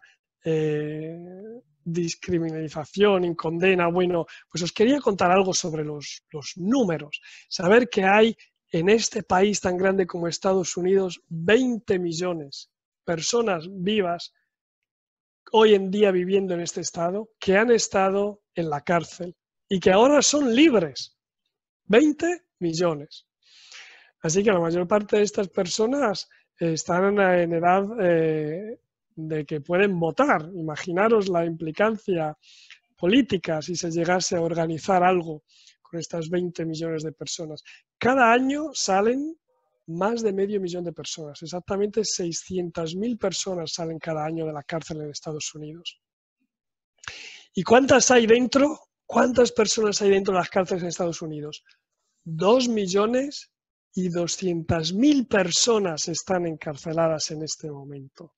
[SPEAKER 8] eh, discriminalización y condena. Bueno, pues os quería contar algo sobre los, los números. Saber que hay en este país tan grande como Estados Unidos veinte millones de personas vivas hoy en día viviendo en este estado que han estado en la cárcel y que ahora son libres. veinte millones. Así que la mayor parte de estas personas están en edad eh, de que pueden votar. Imaginaros la implicancia política si se llegase a organizar algo con estas veinte millones de personas. Cada año salen más de medio millón de personas. Exactamente seiscientas mil personas salen cada año de la cárcel en Estados Unidos. ¿Y cuántas hay dentro? ¿Cuántas personas hay dentro de las cárceles en Estados Unidos? Dos millones y doscientas mil personas están encarceladas en este momento.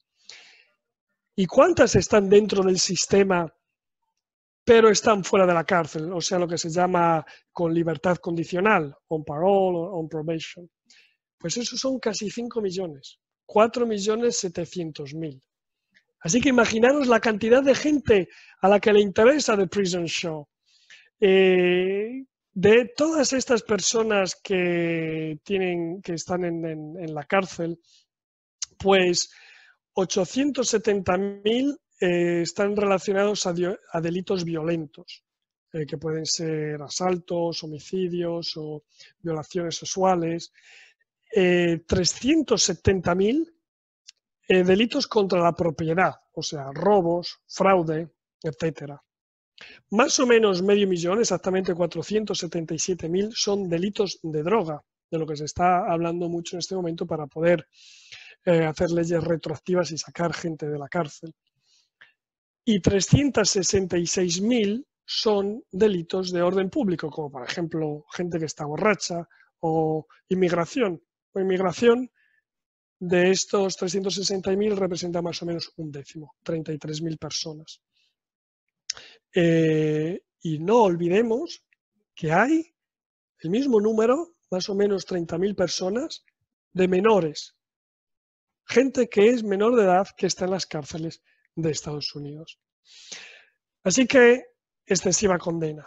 [SPEAKER 8] ¿Y cuántas están dentro del sistema, pero están fuera de la cárcel? O sea, lo que se llama con libertad condicional, on parole o on probation. Pues esos son casi cinco millones, cuatro millones setecientos mil. Así que imaginaros la cantidad de gente a la que le interesa The Prison Show. Eh, de todas estas personas que, tienen, que están en, en, en la cárcel, pues ochocientos setenta mil eh, están relacionados a, a delitos violentos, eh, que pueden ser asaltos, homicidios o violaciones sexuales. Eh, trescientos setenta mil eh, delitos contra la propiedad, o sea, robos, fraude, etcétera. Más o menos medio millón, exactamente cuatrocientos setenta y siete mil, son delitos de droga, de lo que se está hablando mucho en este momento para poder eh, hacer leyes retroactivas y sacar gente de la cárcel. Y trescientos sesenta y seis mil son delitos de orden público, como por ejemplo gente que está borracha o inmigración. O inmigración de estos trescientos sesenta mil representa más o menos un décimo, treinta y tres mil personas. Eh, y no olvidemos que hay el mismo número, más o menos treinta mil personas, de menores. Gente que es menor de edad que está en las cárceles de Estados Unidos. Así que, excesiva condena.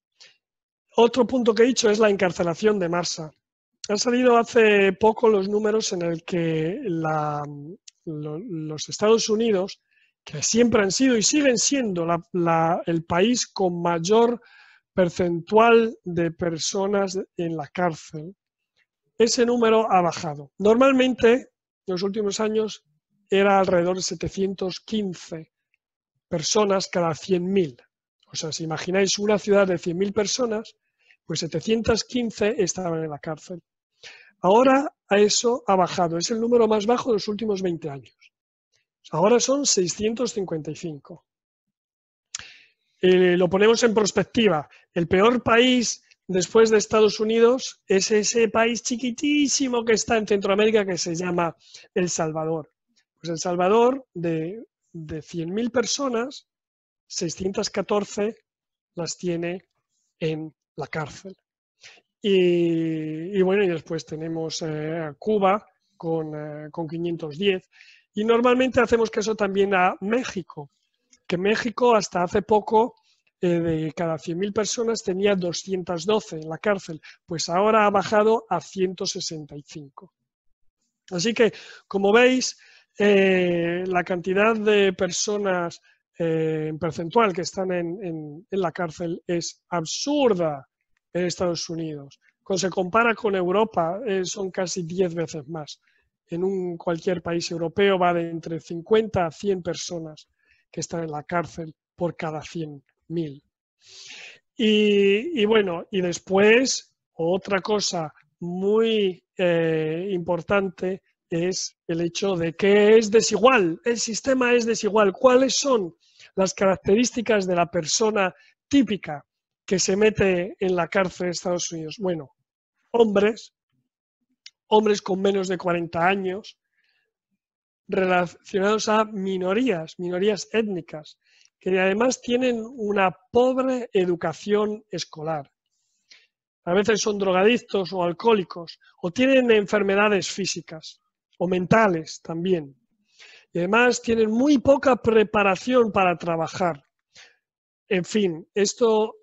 [SPEAKER 8] Otro punto que he dicho es la encarcelación de masa. Han salido hace poco los números en el que la, lo, los Estados Unidos, que siempre han sido y siguen siendo la, la, el país con mayor percentual de personas en la cárcel, ese número ha bajado. Normalmente, en los últimos años, era alrededor de setecientos quince personas cada cien mil. O sea, si imagináis una ciudad de cien mil personas, pues setecientos quince estaban en la cárcel. Ahora a eso ha bajado, es el número más bajo de los últimos veinte años. Ahora son seiscientos cincuenta y cinco. Eh, lo ponemos en perspectiva. El peor país después de Estados Unidos es ese país chiquitísimo que está en Centroamérica que se llama El Salvador. Pues El Salvador, de, de cien mil personas, seiscientos catorce las tiene en la cárcel. Y, y bueno, y después tenemos eh, Cuba con, eh, con quinientos diez. Y normalmente hacemos caso también a México, que México hasta hace poco eh, de cada cien mil personas tenía doscientos doce en la cárcel, pues ahora ha bajado a ciento sesenta y cinco. Así que, como veis, eh, la cantidad de personas eh, en percentual que están en, en, en la cárcel es absurda en Estados Unidos. Cuando se compara con Europa, eh, son casi diez veces más. En un, cualquier país europeo va de entre cincuenta a cien personas que están en la cárcel por cada cien mil. Y, y bueno, y después, otra cosa muy eh, importante es el hecho de que es desigual, el sistema es desigual. ¿Cuáles son las características de la persona típica que se mete en la cárcel de Estados Unidos? Bueno, hombres, hombres con menos de cuarenta años, relacionados a minorías, minorías étnicas, que además tienen una pobre educación escolar. A veces son drogadictos o alcohólicos, o tienen enfermedades físicas o mentales también. Y además tienen muy poca preparación para trabajar. En fin, esto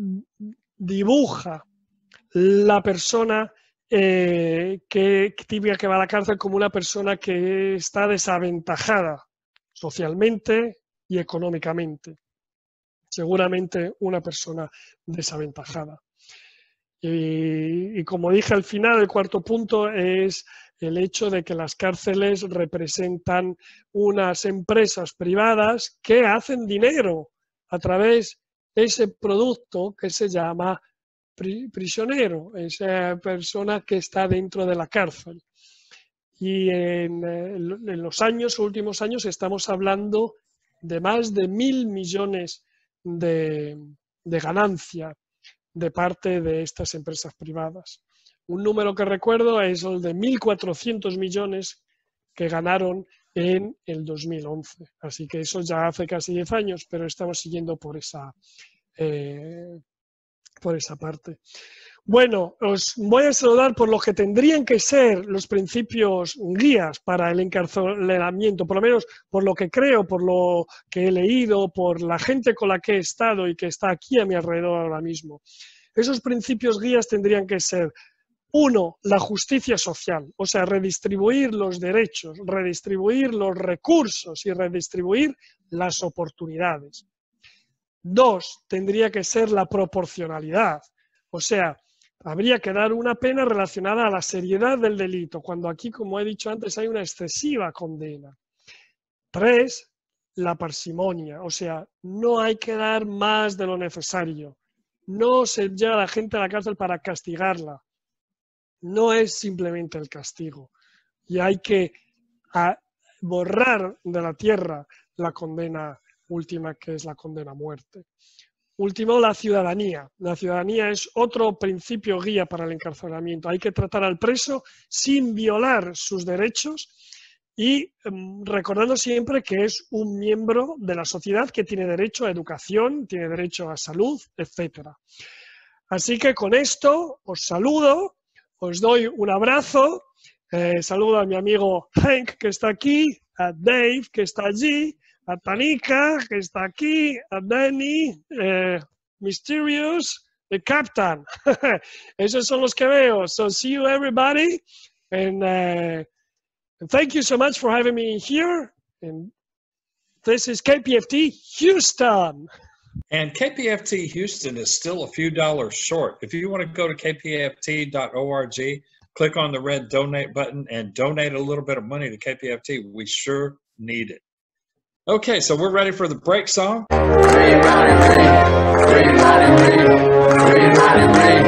[SPEAKER 8] dibuja la persona eh, que típica que va a la cárcel como una persona que está desaventajada socialmente y económicamente. Seguramente una persona desaventajada. Y, y como dije al final, el cuarto punto es el hecho de que las cárceles representan unas empresas privadas que hacen dinero a través de ese producto que se llama prisionero, esa persona que está dentro de la cárcel. Y en, en los años, últimos años, estamos hablando de más de mil millones de, de ganancia de parte de estas empresas privadas. Un número que recuerdo es el de mil cuatrocientos millones que ganaron en el dos mil once. Así que eso ya hace casi diez años, pero estamos siguiendo por esa, eh, por esa parte. Bueno, os voy a saludar por lo que tendrían que ser los principios guías para el encarcelamiento, por lo menos por lo que creo, por lo que he leído, por la gente con la que he estado y que está aquí a mi alrededor ahora mismo. Esos principios guías tendrían que ser: uno, la justicia social, o sea, redistribuir los derechos, redistribuir los recursos y redistribuir las oportunidades. Dos, tendría que ser la proporcionalidad, o sea, habría que dar una pena relacionada a la seriedad del delito, cuando aquí, como he dicho antes, hay una excesiva condena. Tres, la parsimonia, o sea, no hay que dar más de lo necesario. No se lleva a la gente a la cárcel para castigarla. No es simplemente el castigo. Y hay que a, borrar de la tierra la condena última, que es la condena a muerte. último, la ciudadanía. La ciudadanía es otro principio guía para el encarcelamiento. Hay que tratar al preso sin violar sus derechos y um, recordando siempre que es un miembro de la sociedad que tiene derecho a educación, tiene derecho a salud, etcétera. Así que con esto os saludo, os doy un abrazo, eh, saludo a mi amigo Hank que está aquí, a Dave que está allí, a Tanika que está aquí, a Danny, eh, Mysterious, the Captain. Esos son los que veo. So see you everybody, and, uh, and thank you so much for having me here. And this is K P F T Houston.
[SPEAKER 4] And K P F T Houston is still a few dollars short. If you want to go to k p f t dot org, click on the red donate button and donate a little bit of money to K P F T. We sure need it. Okay, so we're ready for the break song.
[SPEAKER 9] Free Ronnie Reed, free Ronnie Reed, free Ronnie Reed,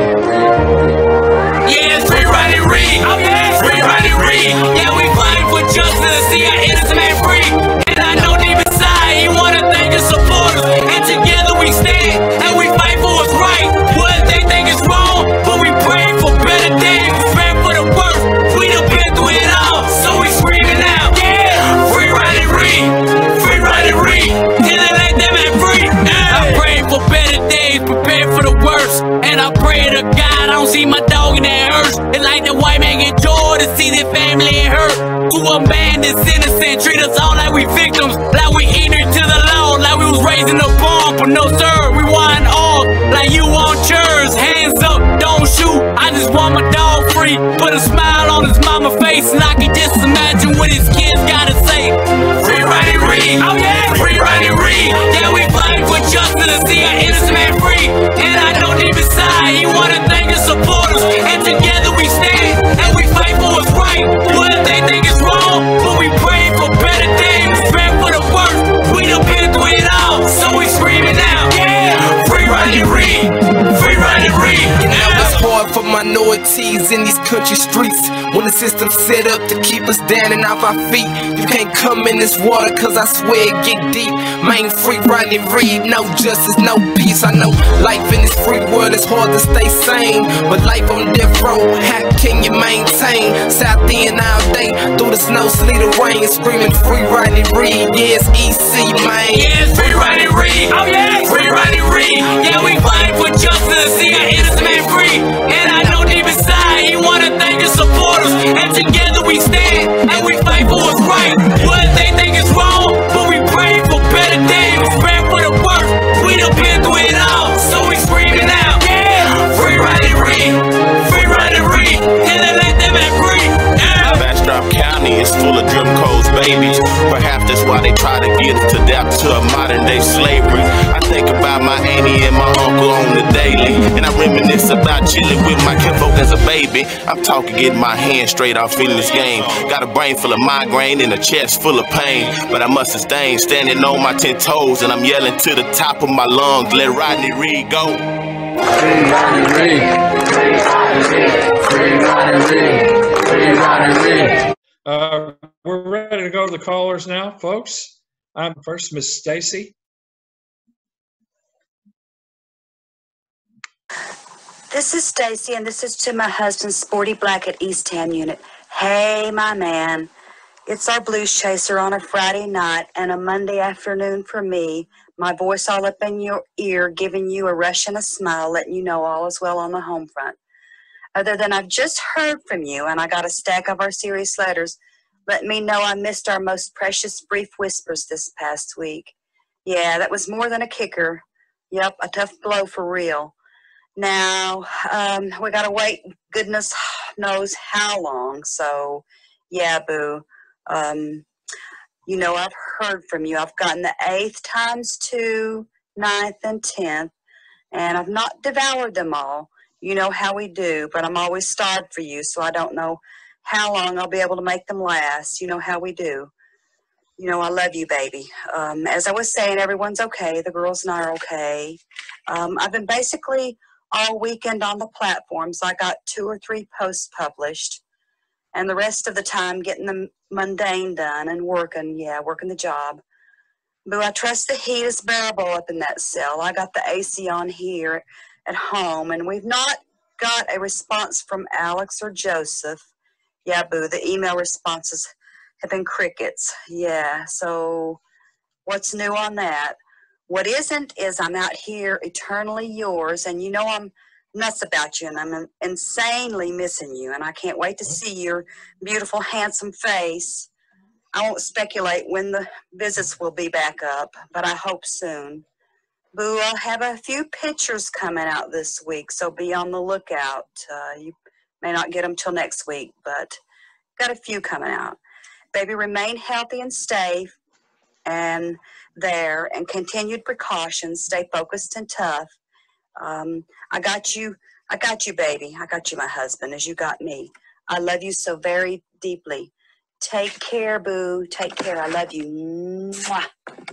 [SPEAKER 10] yeah, it's free Ronnie Reed, oh yeah, free Ronnie Reed, yeah, we fighting for justice, see our innocent man free, and I know deep inside he wanna thank his supporters, and together we stand, and we fight for what's right, what they think is wrong, but we pray for better days, prepare for the worst, we done been through it all, so we screaming out, yeah, free Ronnie Reed, free Ronnie Reed, till they let them man free, yeah. I pray for better days, prepare for the worst, and I pray to God I don't see my dog in that hurts. It's like the white man get joy to see their family hurt. To a man that's innocent, treat us all like we victims, like we ignorant to the law, like we was raised in a farm. But no sir, we want all, like you want yours. Hands up, don't shoot. I just want my dog free. Put a smile on his mama face, and I can just imagine what his kids gotta say. Free Ronnie Reed, oh yeah, free Ronnie Reed. Yeah, we fight for justice to see an innocent man free. And I know deep inside he wanna thank his supporters, and together we stand and we fight for what's right. What they think is wrong, but we pray for better days, prepare for the worst. We done been through it all, so we screaming out, yeah, free Ronnie Reed, free Ronnie Reed.
[SPEAKER 11] You know it's hard for minorities in these country streets when the system's set up to keep us down and off our feet. You can't come in this water, cause I swear it get deep. Man, free Ronnie Reed, no justice, no peace. I know life in this free world is hard to stay sane, but life on death row, how can you maintain? South End all day, through the snow, sleet, or rain, screaming free Ronnie Reed. Yeah, it's E C, man.
[SPEAKER 10] Yeah, it's free Ronnie Reed. Oh yeah, free Ronnie Reed. Yeah, we fight for justice to see an innocent man free. And I know deep inside he wanna thank his supporters, and together we stand and we fight for what's right. What they think is wrong, but we pray for better days, prepare for the worst. We done been through it all, so we screaming out, yeah, free Ronnie Reed, free Ronnie Reed, and they let them man free. Yeah.
[SPEAKER 12] Bastrop County is full of drip codes babies. Perhaps that's why they try to get us to adapt to a modern day slavery. I think about my auntie and my uncle on the daily, and I reminisce about chilling with my kinfolk as a baby. I'm talking getting my hands straight off in this game. Got a brain full of migraine and a chest full of pain, but I must sustain, standing on my ten toes, and I'm yelling to the top of my lungs, let Rodney Reed go.
[SPEAKER 9] free Ronnie Reed, free Ronnie Reed, free Ronnie Reed, free Ronnie Reed.
[SPEAKER 4] Uh, we're ready to go to the callers now, folks. I'm first, Miss Stacy.
[SPEAKER 13] This is Stacy, and this is to my husband, Sporty Black at East Ham Unit. Hey, my man. It's our blues chaser on a Friday night and a Monday afternoon for me. My voice all up in your ear, giving you a rush and a smile, letting you know all is well on the home front. Other than I've just heard from you, and I got a stack of our serious letters, let me know I missed our most precious brief whispers this past week. Yeah, that was more than a kicker. Yep, a tough blow for real. Now, um, we gotta wait goodness knows how long, so yeah, boo. Um, you know, I've heard from you. I've gotten the eighth times two, ninth, and tenth, and I've not devoured them all. You know how we do, but I'm always starved for you, so I don't know how long I'll be able to make them last. You know how we do. You know, I love you, baby. Um, as I was saying, everyone's okay. The girls and I are okay. Um, I've been basically all weekend on the platforms. I got two or three posts published, and the rest of the time getting the mundane done and working, yeah, working the job. Boo, I trust the heat is bearable up in that cell. I got the A C on here at home, and we've not got a response from Alex or Joseph. Yeah, Boo, the email responses have been crickets. Yeah, so what's new on that? What isn't is I'm out here eternally yours, and you know I'm nuts about you, and I'm insanely missing you, and I can't wait to see your beautiful, handsome face. I won't speculate when the visits will be back up, but I hope soon. Boo, I'll have a few pictures coming out this week, so be on the lookout. Uh, you may not get them till next week, but got a few coming out. Baby, remain healthy and stay and there, and continued precautions. Stay focused and tough. Um, I got you. I got you, baby. I got you, my husband, as you got me. I love you so very deeply. Take care, Boo. Take care. I love you. Mwah.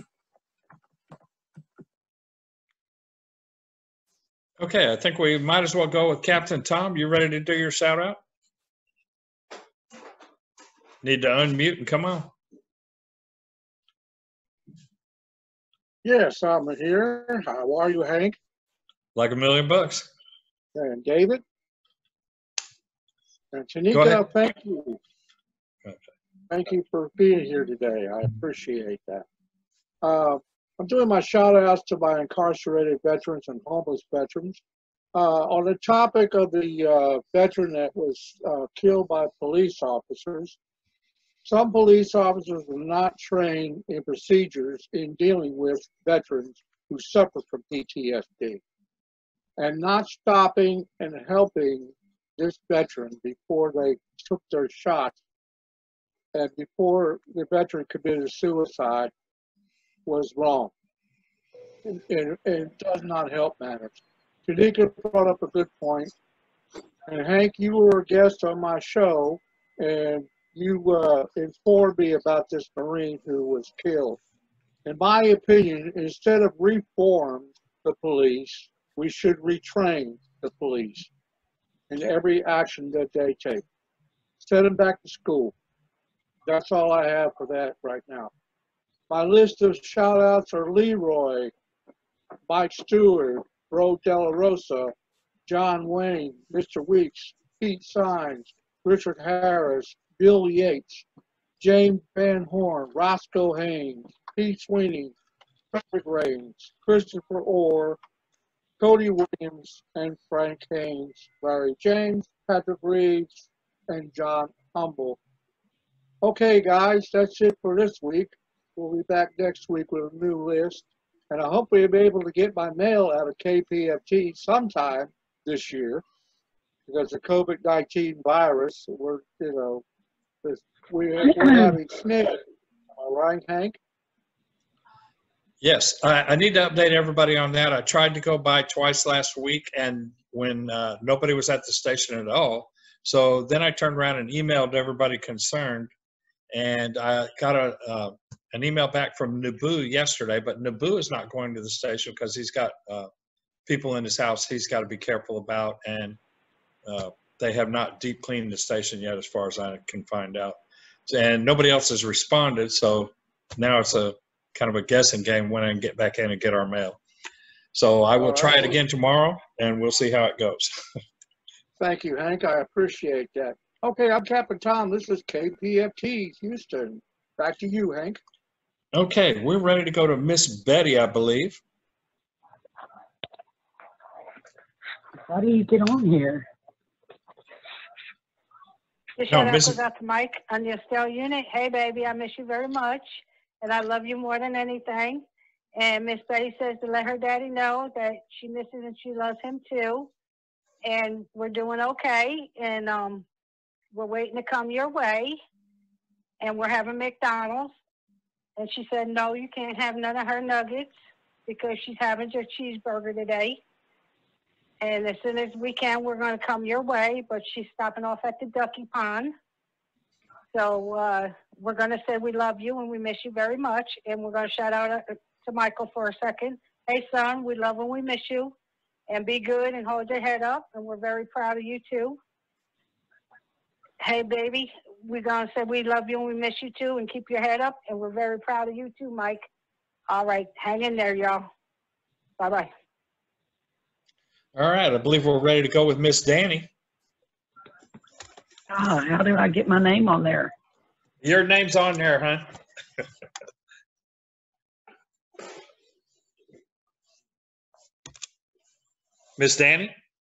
[SPEAKER 4] Okay, I think we might as well go with Captain Tom. You ready to do your shout out? Need to unmute and come on.
[SPEAKER 3] Yes, I'm here. How are you, Hank?
[SPEAKER 4] Like a million bucks.
[SPEAKER 3] And David? And
[SPEAKER 4] Go
[SPEAKER 3] Tanika,
[SPEAKER 4] ahead.
[SPEAKER 3] thank you. Thank you for being here today. I appreciate that. Uh, I'm doing my shout outs to my incarcerated veterans and homeless veterans. Uh, on the topic of the uh, veteran that was uh, killed by police officers, some police officers were not trained in procedures in dealing with veterans who suffer from P T S D, and not stopping and helping this veteran before they took their shots and before the veteran committed suicide was wrong. And, and, and it does not help matters. Tanika brought up a good point. And Hank, you were a guest on my show, and you uh, informed me about this Marine who was killed. In my opinion, instead of reform the police, we should retrain the police in every action that they take. Send them back to school. That's all I have for that right now. My list of shout outs are Leroy, Mike Stewart, Bro Della Rosa, John Wayne, Mister Weeks, Pete Sines, Richard Harris, Bill Yates, James Van Horn, Roscoe Haynes, Pete Sweeney, Patrick Raines, Christopher Orr, Cody Williams, and Frank Haynes, Larry James, Patrick Reeves, and John Humble. Okay, guys, that's it for this week. We'll be back next week with a new list. And I hope we'll be able to get my mail out of K P F T sometime this year, because the COVID nineteen virus, we're, you know, we're, we're having snakes. All right, Hank?
[SPEAKER 4] Yes, I, I need to update everybody on that. I tried to go by twice last week, and when uh, nobody was at the station at all. So then I turned around and emailed everybody concerned, and I got a uh, an email back from Naboo yesterday, but Naboo is not going to the station because he's got uh, people in his house he's got to be careful about, and uh, they have not deep cleaned the station yet as far as I can find out. And nobody else has responded, so now it's a kind of a guessing game when I can get back in and get our mail. So I will
[SPEAKER 3] All
[SPEAKER 4] try
[SPEAKER 3] right.
[SPEAKER 4] it again tomorrow, and we'll see how it goes.
[SPEAKER 3] Thank you, Hank. I appreciate that. Okay, I'm Captain Tom. This is K P F T Houston. Back to you, Hank.
[SPEAKER 4] Okay, we're ready to go to Miss Betty, I believe.
[SPEAKER 14] How do you get on here?
[SPEAKER 15] The
[SPEAKER 4] No,
[SPEAKER 15] shout out
[SPEAKER 4] Missus
[SPEAKER 15] goes out to Mike on the Estelle unit. Hey, baby, I miss you very much, and I love you more than anything. And Miss Betty says to let her daddy know that she misses and she loves him too. And we're doing okay, and um, we're waiting to come your way. And we're having McDonald's. And she said, no, you can't have none of her nuggets because she's having your cheeseburger today. And as soon as we can, we're going to come your way, but she's stopping off at the Ducky Pond. So uh, we're going to say we love you and we miss you very much. And we're going to shout out to Michael for a second. Hey, son, we love and we miss you. And be good and hold your head up. And we're very proud of you, too. Hey, baby, we're going to say we love you and we miss you, too. And keep your head up. And we're very proud of you, too, Mike. All right. Hang in there, y'all. Bye-bye.
[SPEAKER 4] All right. I believe we're ready to go with Miss Danny.
[SPEAKER 14] Ah, how do I get my name on there?
[SPEAKER 4] Your name's on there, huh? Miss Danny?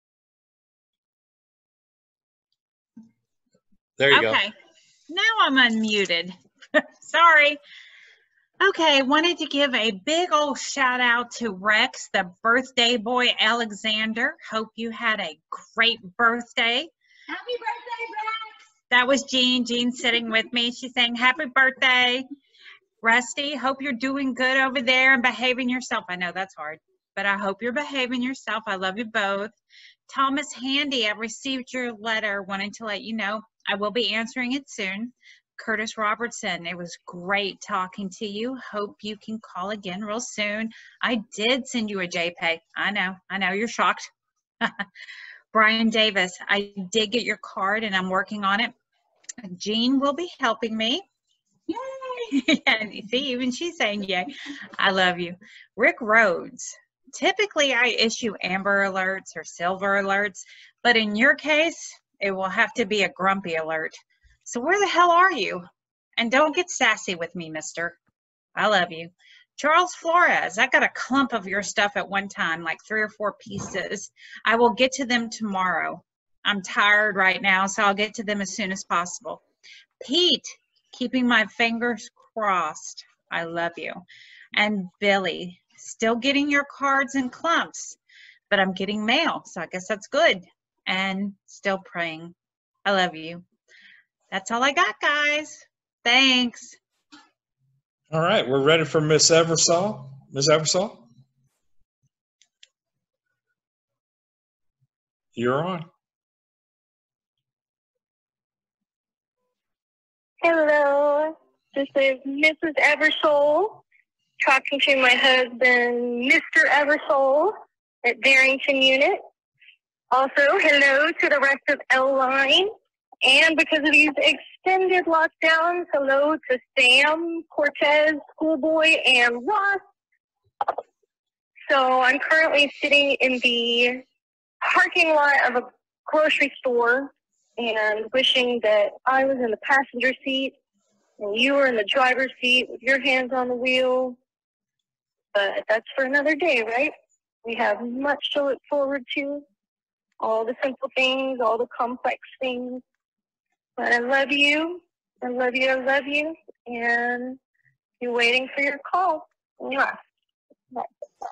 [SPEAKER 4] There you
[SPEAKER 16] okay.
[SPEAKER 4] go.
[SPEAKER 16] Okay. Now I'm unmuted. Sorry. Okay, wanted to give a big old shout out to Rex, the birthday boy Alexander. Hope you had a great birthday. Happy birthday, Rex! That was Jean. Jean sitting with me. She's saying happy birthday. Rusty, hope you're doing good over there and behaving yourself. I know that's hard, but I hope you're behaving yourself. I love you both. Thomas Handy, I received your letter. Wanted to let you know I will be answering it soon. Curtis Robertson, it was great talking to you. Hope you can call again real soon. I did send you a JPEG. I know, I know, you're shocked. Brian Davis, I did get your card and I'm working on it. Jean will be helping me. Yay! And see, even she's saying yay. I love you. Rick Rhodes, typically I issue amber alerts or silver alerts, but in your case, it will have to be a grumpy alert. So where the hell are you? And don't get sassy with me, mister. I love you. Charles Flores, I got a clump of your stuff at one time, like three or four pieces. I will get to them tomorrow. I'm tired right now, so I'll get to them as soon as possible. Pete, keeping my fingers crossed. I love you. And Billy, still getting your cards in clumps, but I'm getting mail, so I guess that's good. And still praying. I love you. That's all I got, guys. Thanks.
[SPEAKER 4] All right, we're ready for Miss Eversole. Miss Eversole? You're on.
[SPEAKER 17] Hello, this is Missus Eversole talking to my husband, Mister Eversole at Darrington Unit. Also, hello to the rest of L-Line. And because of these extended lockdowns, hello to Sam, Cortez, Schoolboy, and Ross. So I'm currently sitting in the parking lot of a grocery store and wishing that I was in the passenger seat and you were in the driver's seat with your hands on the wheel. But that's for another day, right? We have much to look forward to. All the simple things, all the complex things. But I love you. I love you. I love you. And you're waiting for your call. Mwah. Bye.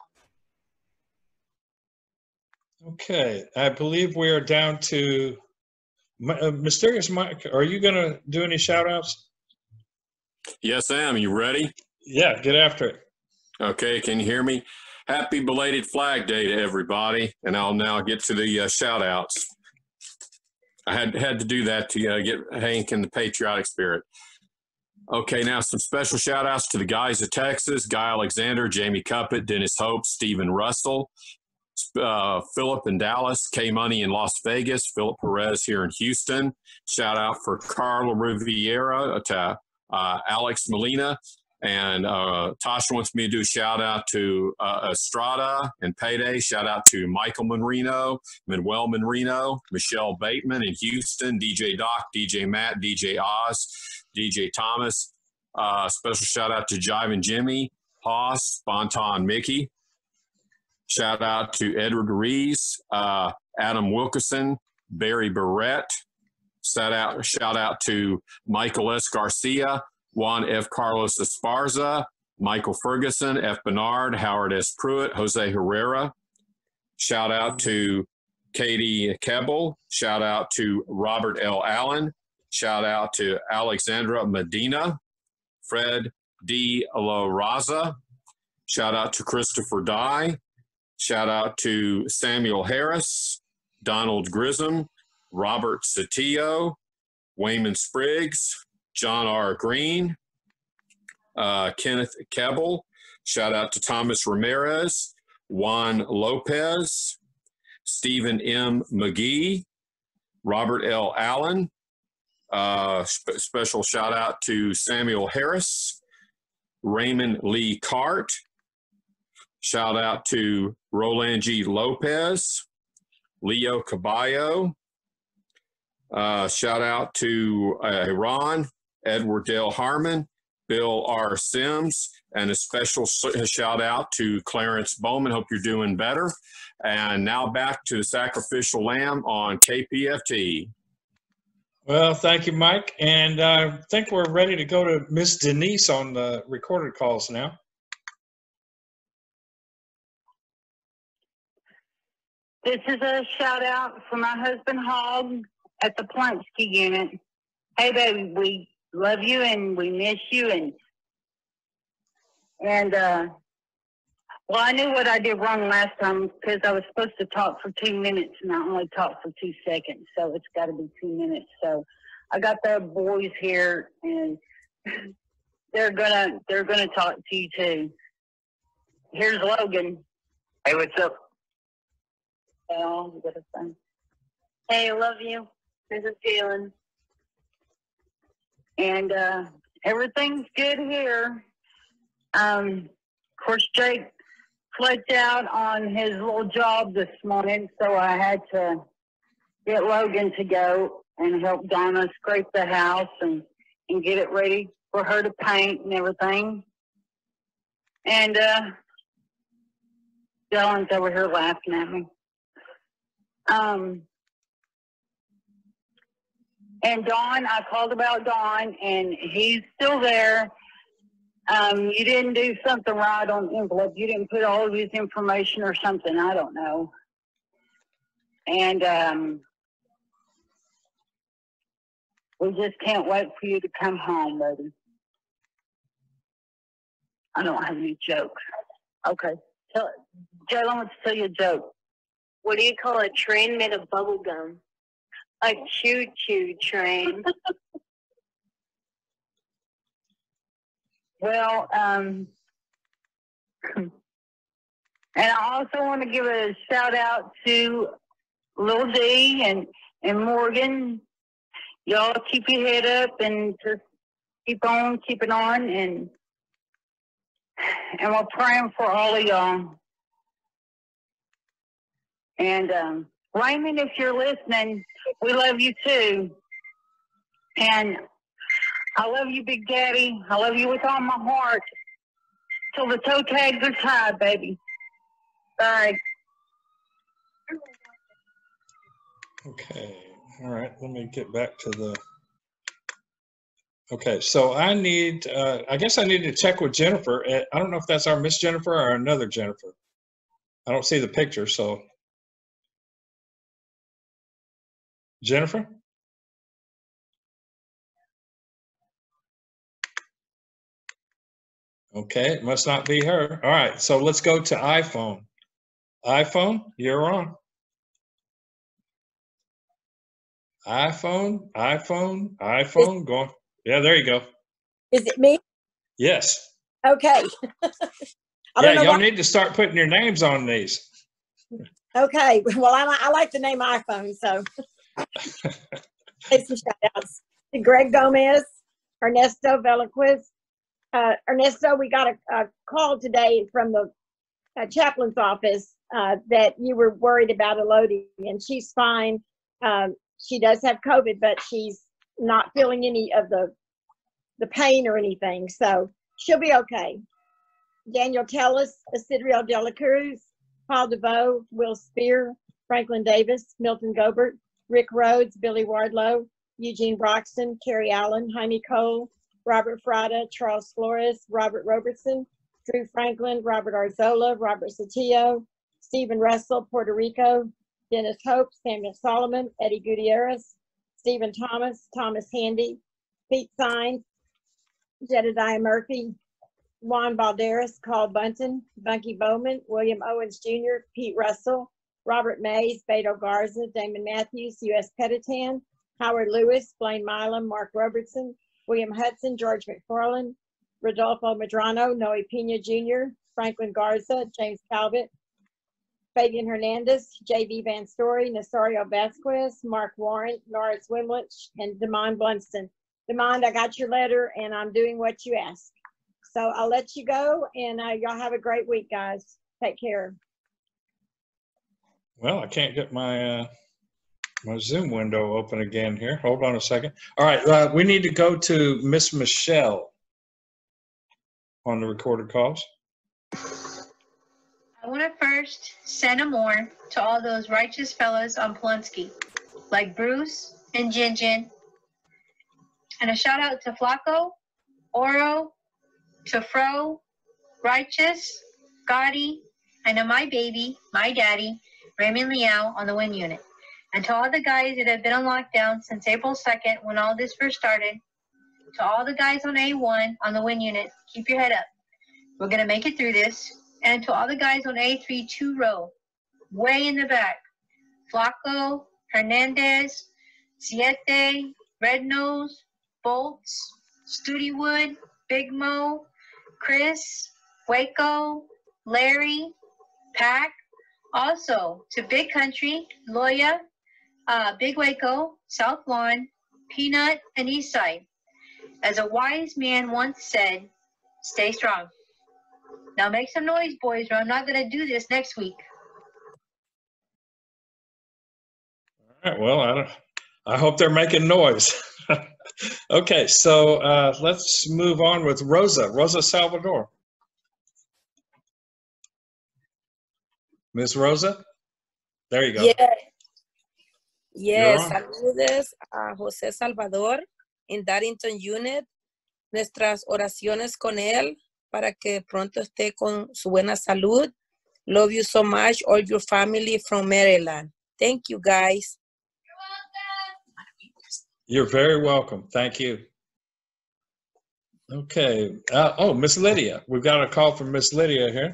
[SPEAKER 4] Okay, I believe we are down to uh, Mysterious Mike. Are you going to do any shout outs?
[SPEAKER 18] Yes, I am. You ready?
[SPEAKER 4] Yeah, get after it.
[SPEAKER 18] Okay, can you hear me? Happy belated Flag Day to everybody. And I'll now get to the uh, shout outs. I had had to do that to uh, get Hank in the patriotic spirit. Okay, now some special shout outs to the guys of Texas, Guy Alexander, Jamie Cuppett, Dennis Hope, Stephen Russell, uh, Philip in Dallas, K Money in Las Vegas, Philip Perez here in Houston. Shout out for Carla Riviera, to uh, Alex Molina. And uh, Tasha wants me to do a shout out to uh, Estrada and Payday. Shout out to Michael Marino, Manuel Marino, Michelle Bateman in Houston, D J Doc, D J Matt, D J Oz, D J Thomas. Uh, special shout out to Jive and Jimmy, Haas, Bonton Mickey. Shout out to Edward Rees, uh, Adam Wilkerson, Barry Barrett. Shout out, shout out to Michael S. Garcia, Juan F. Carlos Esparza, Michael Ferguson, F. Bernard, Howard S. Pruitt, Jose Herrera. Shout out to Katie Kebbel. Shout out to Robert L. Allen. Shout out to Alexandra Medina, Fred D. La Raza. Shout out to Christopher Dye. Shout out to Samuel Harris, Donald Grissom, Robert Satillo, Wayman Spriggs, John R. Green, uh, Kenneth Kebbel. Shout out to Thomas Ramirez, Juan Lopez, Stephen M. McGee, Robert L. Allen. Uh, sp- special shout out to Samuel Harris, Raymond Lee Cart. Shout out to Roland G. Lopez, Leo Caballo. Uh, shout out to uh, Ron, Edward Dale Harmon, Bill R. Sims, and a special shout out to Clarence Bowman. Hope you're doing better. And now back to the Sacrificial Lamb on K P F T.
[SPEAKER 4] Well, thank you, Mike. And uh, I think we're ready to go to Miss Denise on the recorded calls now.
[SPEAKER 19] This is a shout out for my husband Hog at the Plunksky unit. Hey, baby, we love you and we miss you. And, and uh, well, I knew what I did wrong last time because I was supposed to talk for two minutes and I only talked for two seconds. So it's got to be two minutes. So I got the boys here and they're gonna they're gonna talk to you too. Here's Logan.
[SPEAKER 20] Hey, what's up?
[SPEAKER 19] Well, you got a son.
[SPEAKER 17] Hey, I love you. This is Jalen.
[SPEAKER 19] And uh, everything's good here. Um, of course, Jake flipped out on his little job this morning, so I had to get Logan to go and help Donna scrape the house and, and get it ready for her to paint and everything. And uh, Dylan's over here laughing at me. Um, and Don, I called about Don, and he's still there. Um, you didn't do something right on the envelope. You didn't put all of his information or something. I don't know. And um, we just can't wait for you to come home, baby. I don't have any jokes. Okay. Tell, Jalen wants to tell you a joke.
[SPEAKER 17] What do you call a train made of bubble gum? A choo-choo train.
[SPEAKER 19] Well, um, and I also want to give a shout out to Lil D and, and Morgan. Y'all keep your head up and just keep on keeping on, and and we're praying for all of y'all. And um, Raymond, if you're listening, we love you too. And I love you, Big Daddy. I love you with all my heart. Till the toe tags are tied, baby. Bye.
[SPEAKER 4] Okay. All right. Let me get back to the. Okay. So I need, uh, I guess I need to check with Jennifer. I don't know if that's our Miss Jennifer or another Jennifer. I don't see the picture. So, Jennifer? Okay, it must not be her. All right, so let's go to iPhone. iPhone, you're on. iPhone, iPhone, iPhone, going. Yeah, there you go.
[SPEAKER 21] Is it me?
[SPEAKER 4] Yes.
[SPEAKER 21] Okay. I
[SPEAKER 4] Yeah,
[SPEAKER 21] don't know
[SPEAKER 4] y'all
[SPEAKER 21] what-
[SPEAKER 4] need to start putting your names on these.
[SPEAKER 21] Okay. Well, I, I like the name iPhone, so. Hey, some shout outs to Greg Gomez, Ernesto Velasquez. Uh, Ernesto, we got a, a call today from the uh, chaplain's office uh, that you were worried about Elodie, and she's fine. Um, she does have COVID, but she's not feeling any of the the pain or anything, so she'll be okay. Daniel Tellis, Isidro De La Cruz, Paul DeVoe, Will Spear, Franklin Davis, Milton Gobert, Rick Rhodes, Billy Wardlow, Eugene Broxton, Kerry Allen, Jaime Cole, Robert Frada, Charles Flores, Robert Robertson, Drew Franklin, Robert Arzola, Robert Satillo, Stephen Russell, Puerto Rico, Dennis Hope, Samuel Solomon, Eddie Gutierrez, Stephen Thomas, Thomas Handy, Pete Sines, Jedediah Murphy, Juan Balderas, Carl Bunton, Bunky Bowman, William Owens Junior, Pete Russell, Robert Mays, Beto Garza, Damon Matthews, U S Pettitan, Howard Lewis, Blaine Milam, Mark Robertson, William Hudson, George McFarland, Rodolfo Medrano, Noe Pena Junior, Franklin Garza, James Calvert, Fabian Hernandez, J V Van Story, Nasario Vasquez, Mark Warren, Norris Wimlich, and Demond Blunston. Demond, I got your letter and I'm doing what you asked. So I'll let you go, and uh, y'all have a great week, guys. Take care.
[SPEAKER 4] Well, I can't get my uh, my Zoom window open again here. Hold on a second. All right, uh, we need to go to Miss Michelle on the recorded calls.
[SPEAKER 20] I want to first send a more to all those righteous fellas on Polunsky, like Bruce and Jin Jin. And a shout out to Flacco, Oro, to Fro, Righteous, Gotti, and to my baby, my daddy, Raymond Liao on the Win Unit. And to all the guys that have been on lockdown since April second when all this first started, to all the guys on A one on the Win Unit, keep your head up. We're going to make it through this. And to all the guys on A three two row, way in the back, Flacco, Hernandez, Siete, Red Nose, Bolts, Studywood, Big Mo, Chris, Waco, Larry, Pack. Also to Big Country, Loya, uh, Big Waco, South Lawn, Peanut, and Eastside. As a wise man once said, stay strong. Now make some noise, boys, or I'm not going to do this next week.
[SPEAKER 4] All right, well, I don't. I hope they're making noise. Okay, so uh, let's move on with Rosa. Rosa Salvador. Miss Rosa? There you go.
[SPEAKER 22] Yeah. Yes,
[SPEAKER 4] You're on.
[SPEAKER 22] saludos a José Salvador en Darrington Unit. Nuestras oraciones con él para que pronto esté con su buena salud. Love you so much, all your family from Maryland. Thank you, guys.
[SPEAKER 4] You're very welcome. Thank you. Okay. Uh, oh, Miss Lydia. We've got a call from Miss Lydia here.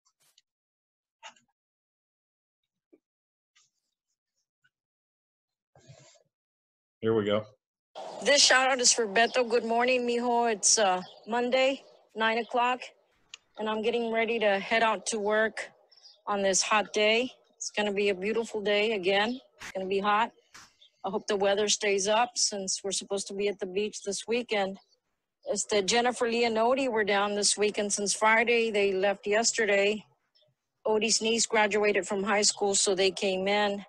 [SPEAKER 4] Here we go.
[SPEAKER 23] This shout out is for Beto. Good morning, mijo. It's uh, Monday, nine o'clock, and I'm getting ready to head out to work on this hot day. It's going to be a beautiful day again. It's going to be hot. I hope the weather stays up since we're supposed to be at the beach this weekend. It's the Jennifer Lee and Odie were down this weekend since Friday. They left yesterday. Odie's niece graduated from high school, so they came in.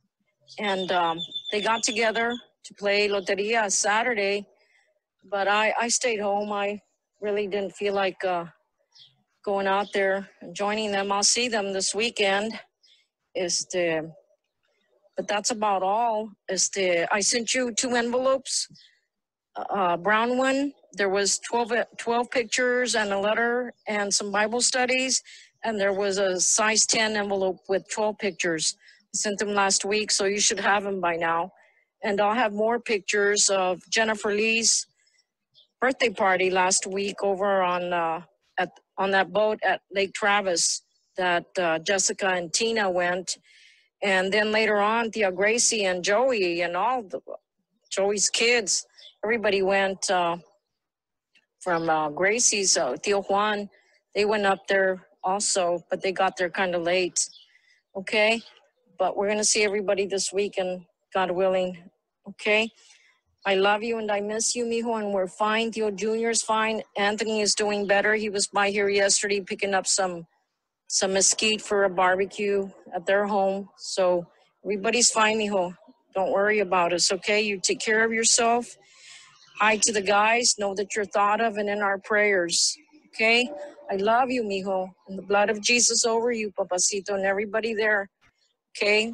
[SPEAKER 23] And um, they got together to play Loteria Saturday, but I, I stayed home. I really didn't feel like uh, going out there and joining them. I'll see them this weekend. Este, but that's about all. Este, I sent you two envelopes, a brown one. There was twelve, twelve pictures and a letter and some Bible studies, and there was a size ten envelope with twelve pictures. I sent them last week, so you should have them by now. And I'll have more pictures of Jennifer Lee's birthday party last week over on uh, at on that boat at Lake Travis that uh, Jessica and Tina went. And then later on, Tia Gracie and Joey and all the Joey's kids, everybody went uh, from uh, Gracie's, uh, Tio Juan, they went up there also, but they got there kind of late. Okay, but we're gonna see everybody this weekend, God willing. Okay, I love you and I miss you, mijo, and we're fine. Theo Junior's fine. Anthony is doing better. He was by here yesterday picking up some some mesquite for a barbecue at their home. So everybody's fine, mijo. Don't worry about us, okay? You take care of yourself. Hi to the guys. Know that you're thought of and in our prayers, okay? I love you, mijo. And the blood of Jesus over you, papacito, and everybody there, okay?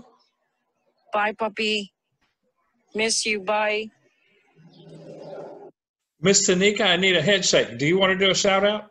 [SPEAKER 23] Bye, papi. Miss you. Bye.
[SPEAKER 4] Miss Tanika, I need a headset. Do you want to do a shout out?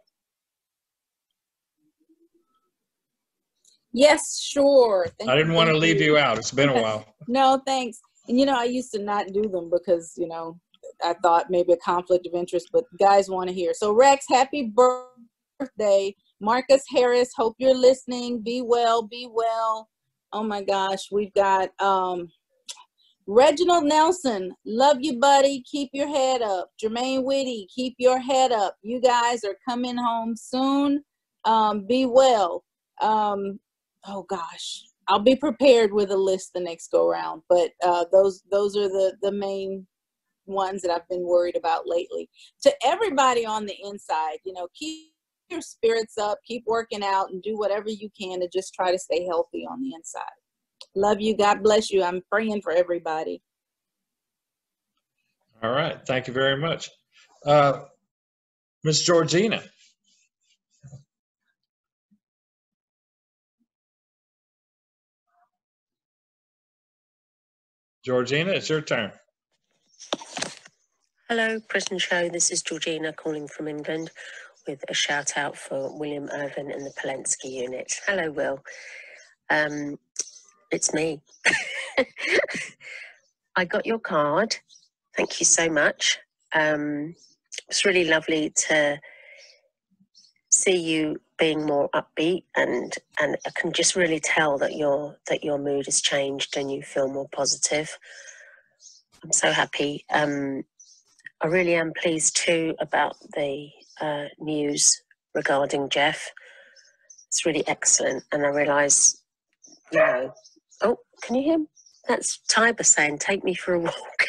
[SPEAKER 6] Yes, sure. Thank
[SPEAKER 4] I didn't
[SPEAKER 6] you,
[SPEAKER 4] want to
[SPEAKER 6] thank
[SPEAKER 4] leave
[SPEAKER 6] you.
[SPEAKER 4] you out. It's been a while.
[SPEAKER 6] No, thanks. And you know, I used to not do them because, you know, I thought maybe a conflict of interest, but guys want to hear. So Rex, happy birthday. Marcus Harris, hope you're listening. Be well, be well. Oh my gosh, we've got um Reginald Nelson, love you, buddy. Keep your head up. Jermaine Whitty, keep your head up. You guys are coming home soon. Um, be well. Um, oh gosh, I'll be prepared with a list the next go round. But uh, those those are the the main ones that I've been worried about lately. To everybody on the inside, you know, keep your spirits up, keep working out, and do whatever you can to just try to stay healthy on the inside. Love you. God bless you. I'm praying for everybody.
[SPEAKER 4] All right. Thank you very much. Uh, Miss Georgina. Georgina, it's your turn.
[SPEAKER 1] Hello, Prison Show. This is Georgina calling from England with a shout out for William Irvin and the Polensky unit. Hello, Will. Um, it's me. I got your card. Thank you so much. Um, it's really lovely to see you being more upbeat, and and I can just really tell that your that your mood has changed and you feel more positive. I'm so happy. Um, I really am pleased too about the uh, news regarding Jeff. It's really excellent, and I realise, you know, oh, can you hear? That's Tiber saying, "Take me for a walk."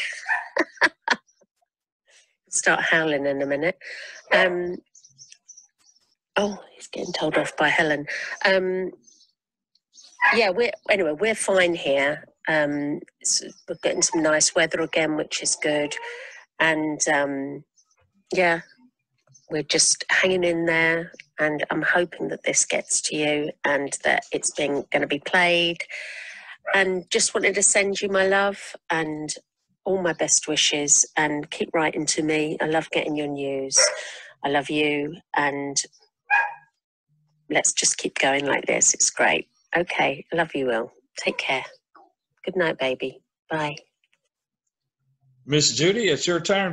[SPEAKER 1] Start howling in a minute. Um, oh, he's getting told off by Helen. Um, yeah, we're anyway. We're fine here. Um, we're getting some nice weather again, which is good. And um, yeah, we're just hanging in there. And I'm hoping that this gets to you and that it's being going to be played. And just wanted to send you my love and all my best wishes, and keep writing to me. I love getting your news. I love you, and let's just keep going like this. It's great. Okay, I love you, Will. Take care. Good night, baby. Bye.
[SPEAKER 4] Miss Judy, it's your turn.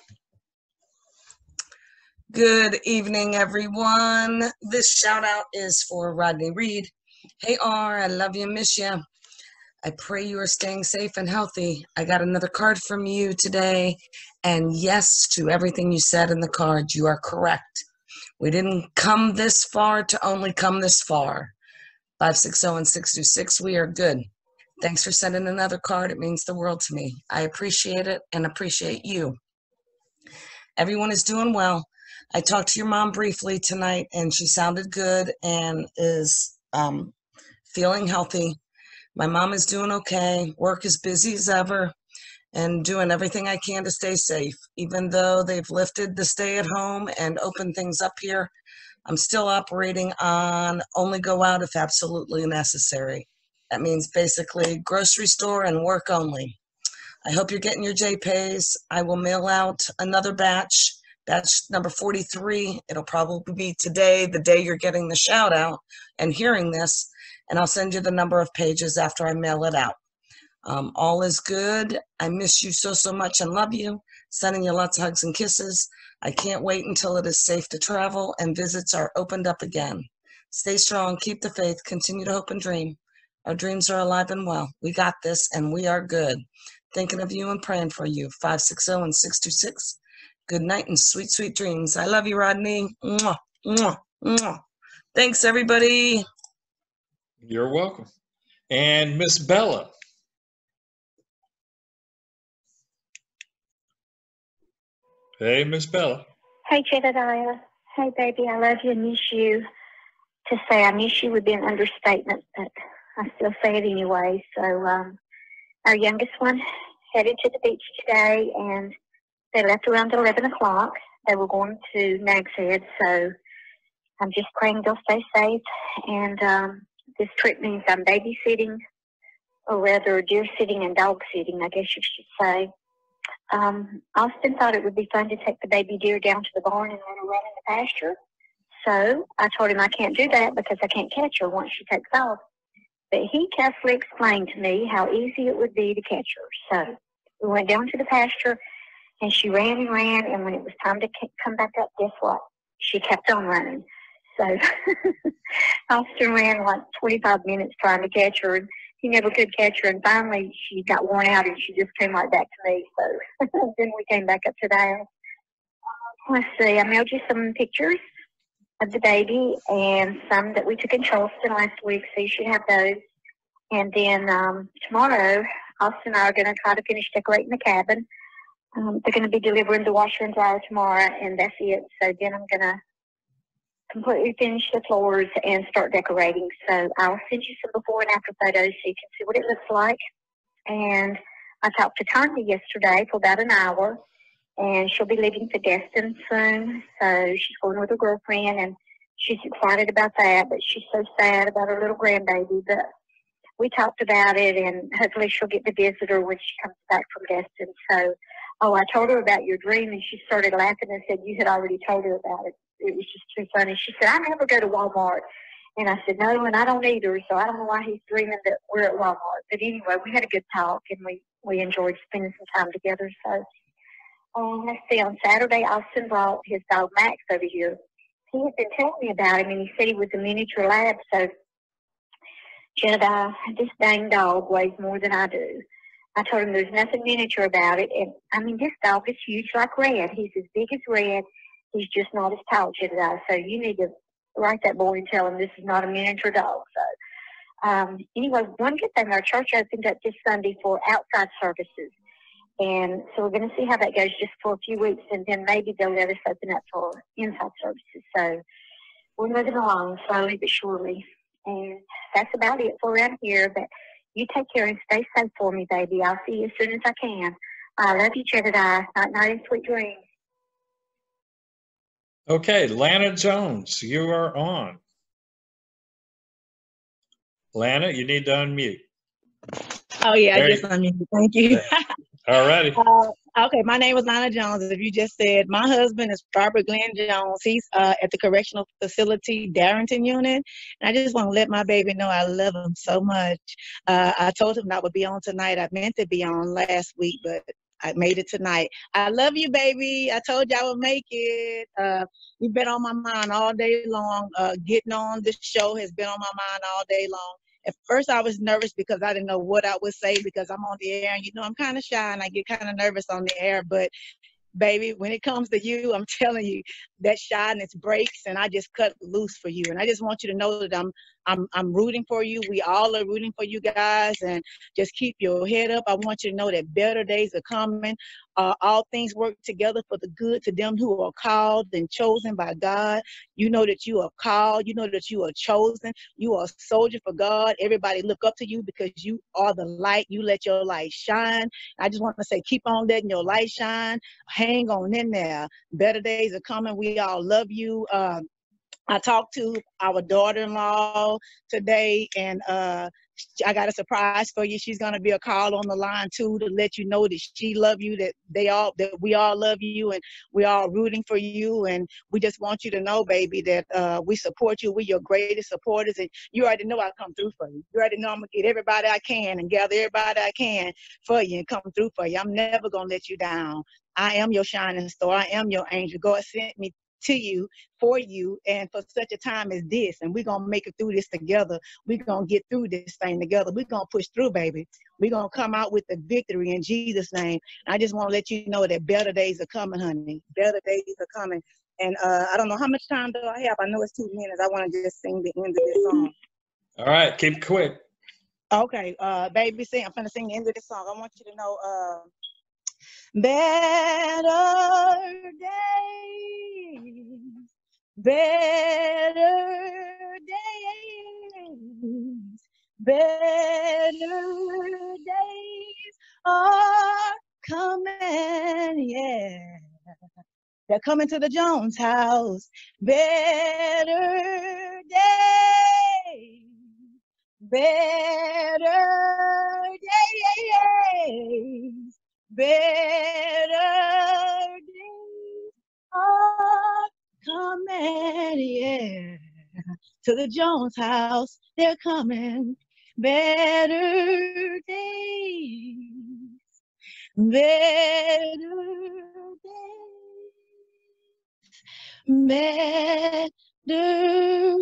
[SPEAKER 2] Good evening, everyone. This shout out is for Rodney Reed. Hey, R, I love you, miss you. I pray you are staying safe and healthy. I got another card from you today, and yes to everything you said in the card. You are correct. We didn't come this far to only come this far. five six zero and six two six, we are good. Thanks for sending another card. It means the world to me. I appreciate it and appreciate you. Everyone is doing well. I talked to your mom briefly tonight, and she sounded good and is um, feeling healthy. My mom is doing okay. Work is busy as ever and doing everything I can to stay safe. Even though they've lifted the stay at home and opened things up here, I'm still operating on only go out if absolutely necessary. That means basically grocery store and work only. I hope you're getting your J-Pays. I will mail out another batch, batch number forty-three. It'll probably be today, the day you're getting the shout out and hearing this. And I'll send you the number of pages after I mail it out. Um, all is good. I miss you so, so much and love you. Sending you lots of hugs and kisses. I can't wait until it is safe to travel and visits are opened up again. Stay strong, keep the faith, continue to hope and dream. Our dreams are alive and well. We got this and we are good. Thinking of you and praying for you. five six zero and six two six. Good night and sweet, sweet dreams. I love you, Rodney. Mwah, mwah, mwah. Thanks, everybody.
[SPEAKER 4] You're welcome. And Miss Bella. Hey, Miss Bella.
[SPEAKER 17] Hey, Jedediah. Hey, baby, I love you and miss you. To say I miss you would be an understatement, but I still say it anyway. So um, our youngest one headed to the beach today, and they left around eleven o'clock. They were going to Nag's Head, so I'm just praying they'll stay safe. And um, this trip means I'm babysitting, or rather deer sitting and dog sitting, I guess you should say. Um, Austin thought it would be fun to take the baby deer down to the barn and let her run in the pasture. So I told him I can't do that because I can't catch her once she takes off. But he carefully explained to me how easy it would be to catch her. So we went down to the pasture, and she ran and ran, and when it was time to come back up, guess what? She kept on running. So Austin ran like twenty-five minutes trying to catch her, and he never could catch her. And finally, she got worn out, and she just came right back to me. So then we came back up to the house. Let's see, I mailed you some pictures of the baby and some that we took in Charleston last week, so you should have those. And then um, tomorrow, Austin and I are going to try to finish decorating the cabin. Um, they're going to be delivering the washer and dryer tomorrow, and that's it. So then I'm going to completely finish the floors and start decorating. So I'll send you some before and after photos so you can see what it looks like. And I talked to Tanya yesterday for about an hour, and she'll be leaving for Destin soon. So she's going with her girlfriend, and she's excited about that, but she's so sad about her little grandbaby. But we talked about it, and hopefully she'll get to visit her when she comes back from Destin. So, oh, I told her about your dream, and she started laughing and said you had already told her about it. It was just too funny. She said, I never go to Walmart. And I said, no, and I don't either. So I don't know why he's dreaming that we're at Walmart. But anyway, we had a good talk, and we, we enjoyed spending some time together. So um, let's see, on Saturday, Austin brought his dog Max over here. He had been telling me about him, and he said he was a miniature lab. So Jedediah, this dang dog weighs more than I do. I told him there's nothing miniature about it. And I mean, this dog is huge like Red. He's as big as Red. He's just not as tall, Jedediah. So you need to write that boy and tell him this is not a miniature dog. So um, anyway, one good thing, our church opened up this Sunday for outside services. And so we're going to see how that goes just for a few weeks, and then maybe they'll let us open up for inside services. So we're moving along slowly but surely. And that's about it for around here. But you take care and stay safe for me, baby. I'll see you as soon as I can. I love you, Jedediah. Night, night, and sweet dreams.
[SPEAKER 4] Okay, Lana Jones, you are on. Lana, you need to unmute.
[SPEAKER 5] Oh, yeah,
[SPEAKER 4] There
[SPEAKER 5] I
[SPEAKER 4] you
[SPEAKER 5] just unmuted. Thank you.
[SPEAKER 4] All righty.
[SPEAKER 5] Uh, okay, my name is Lana Jones. As you just said, my husband is Robert Glenn Jones. He's uh, at the correctional facility, Darrington Unit. And I just want to let my baby know I love him so much. Uh, I told him I would be on tonight. I meant to be on last week, but I made it tonight. I love you, baby. I told you I would make it. Uh, you've been on my mind all day long. Uh, getting on this show has been on my mind all day long. At first, I was nervous because I didn't know what I would say because I'm on the air, and you know I'm kind of shy and I get kind of nervous on the air. But baby, when it comes to you, I'm telling you, that shyness breaks, and I just cut loose for you. And I just want you to know that I'm I'm I'm rooting for you. We all are rooting for you guys, and just keep your head up. I want you to know that better days are coming. Uh, all things work together for the good to them who are called and chosen by God. You know that you are called. You know that you are chosen. You are a soldier for God. Everybody look up to you because you are the light. You let your light shine. I just want to say, keep on letting your light shine. Hang on in there. Better days are coming. We all love you. Uh, I talked to our daughter-in-law today, and uh, I got a surprise for you. She's gonna be a call on the line too to let you know that she love you, that they all, that we all love you, and we all rooting for you. And we just want you to know, baby, that uh, we support you. We're your greatest supporters, and you already know I come through for you. You already know I'm gonna get everybody I can and gather everybody I can for you and come through for you. I'm never gonna let you down. I am your shining star. I am your angel. God sent me to you, for you, and for such a time as this. And we're going to make it through this together. We're going to get through this thing together. We're going to push through, baby. We're going to come out with the victory in Jesus' name. And I just want to let you know that better days are coming, honey. Better days are coming. And uh, I don't know how much time do I have. I know it's two minutes. I want to just sing the end of this song.
[SPEAKER 4] All right, keep it quick.
[SPEAKER 5] Okay, uh, baby, sing. I'm going to sing the end of this song. I want you to know, uh, better days, better days, better days are coming, yeah. They're coming to the Jones house. Better days, better days. Better days are coming, yeah. To the Jones house, they're coming. Better days, better days, better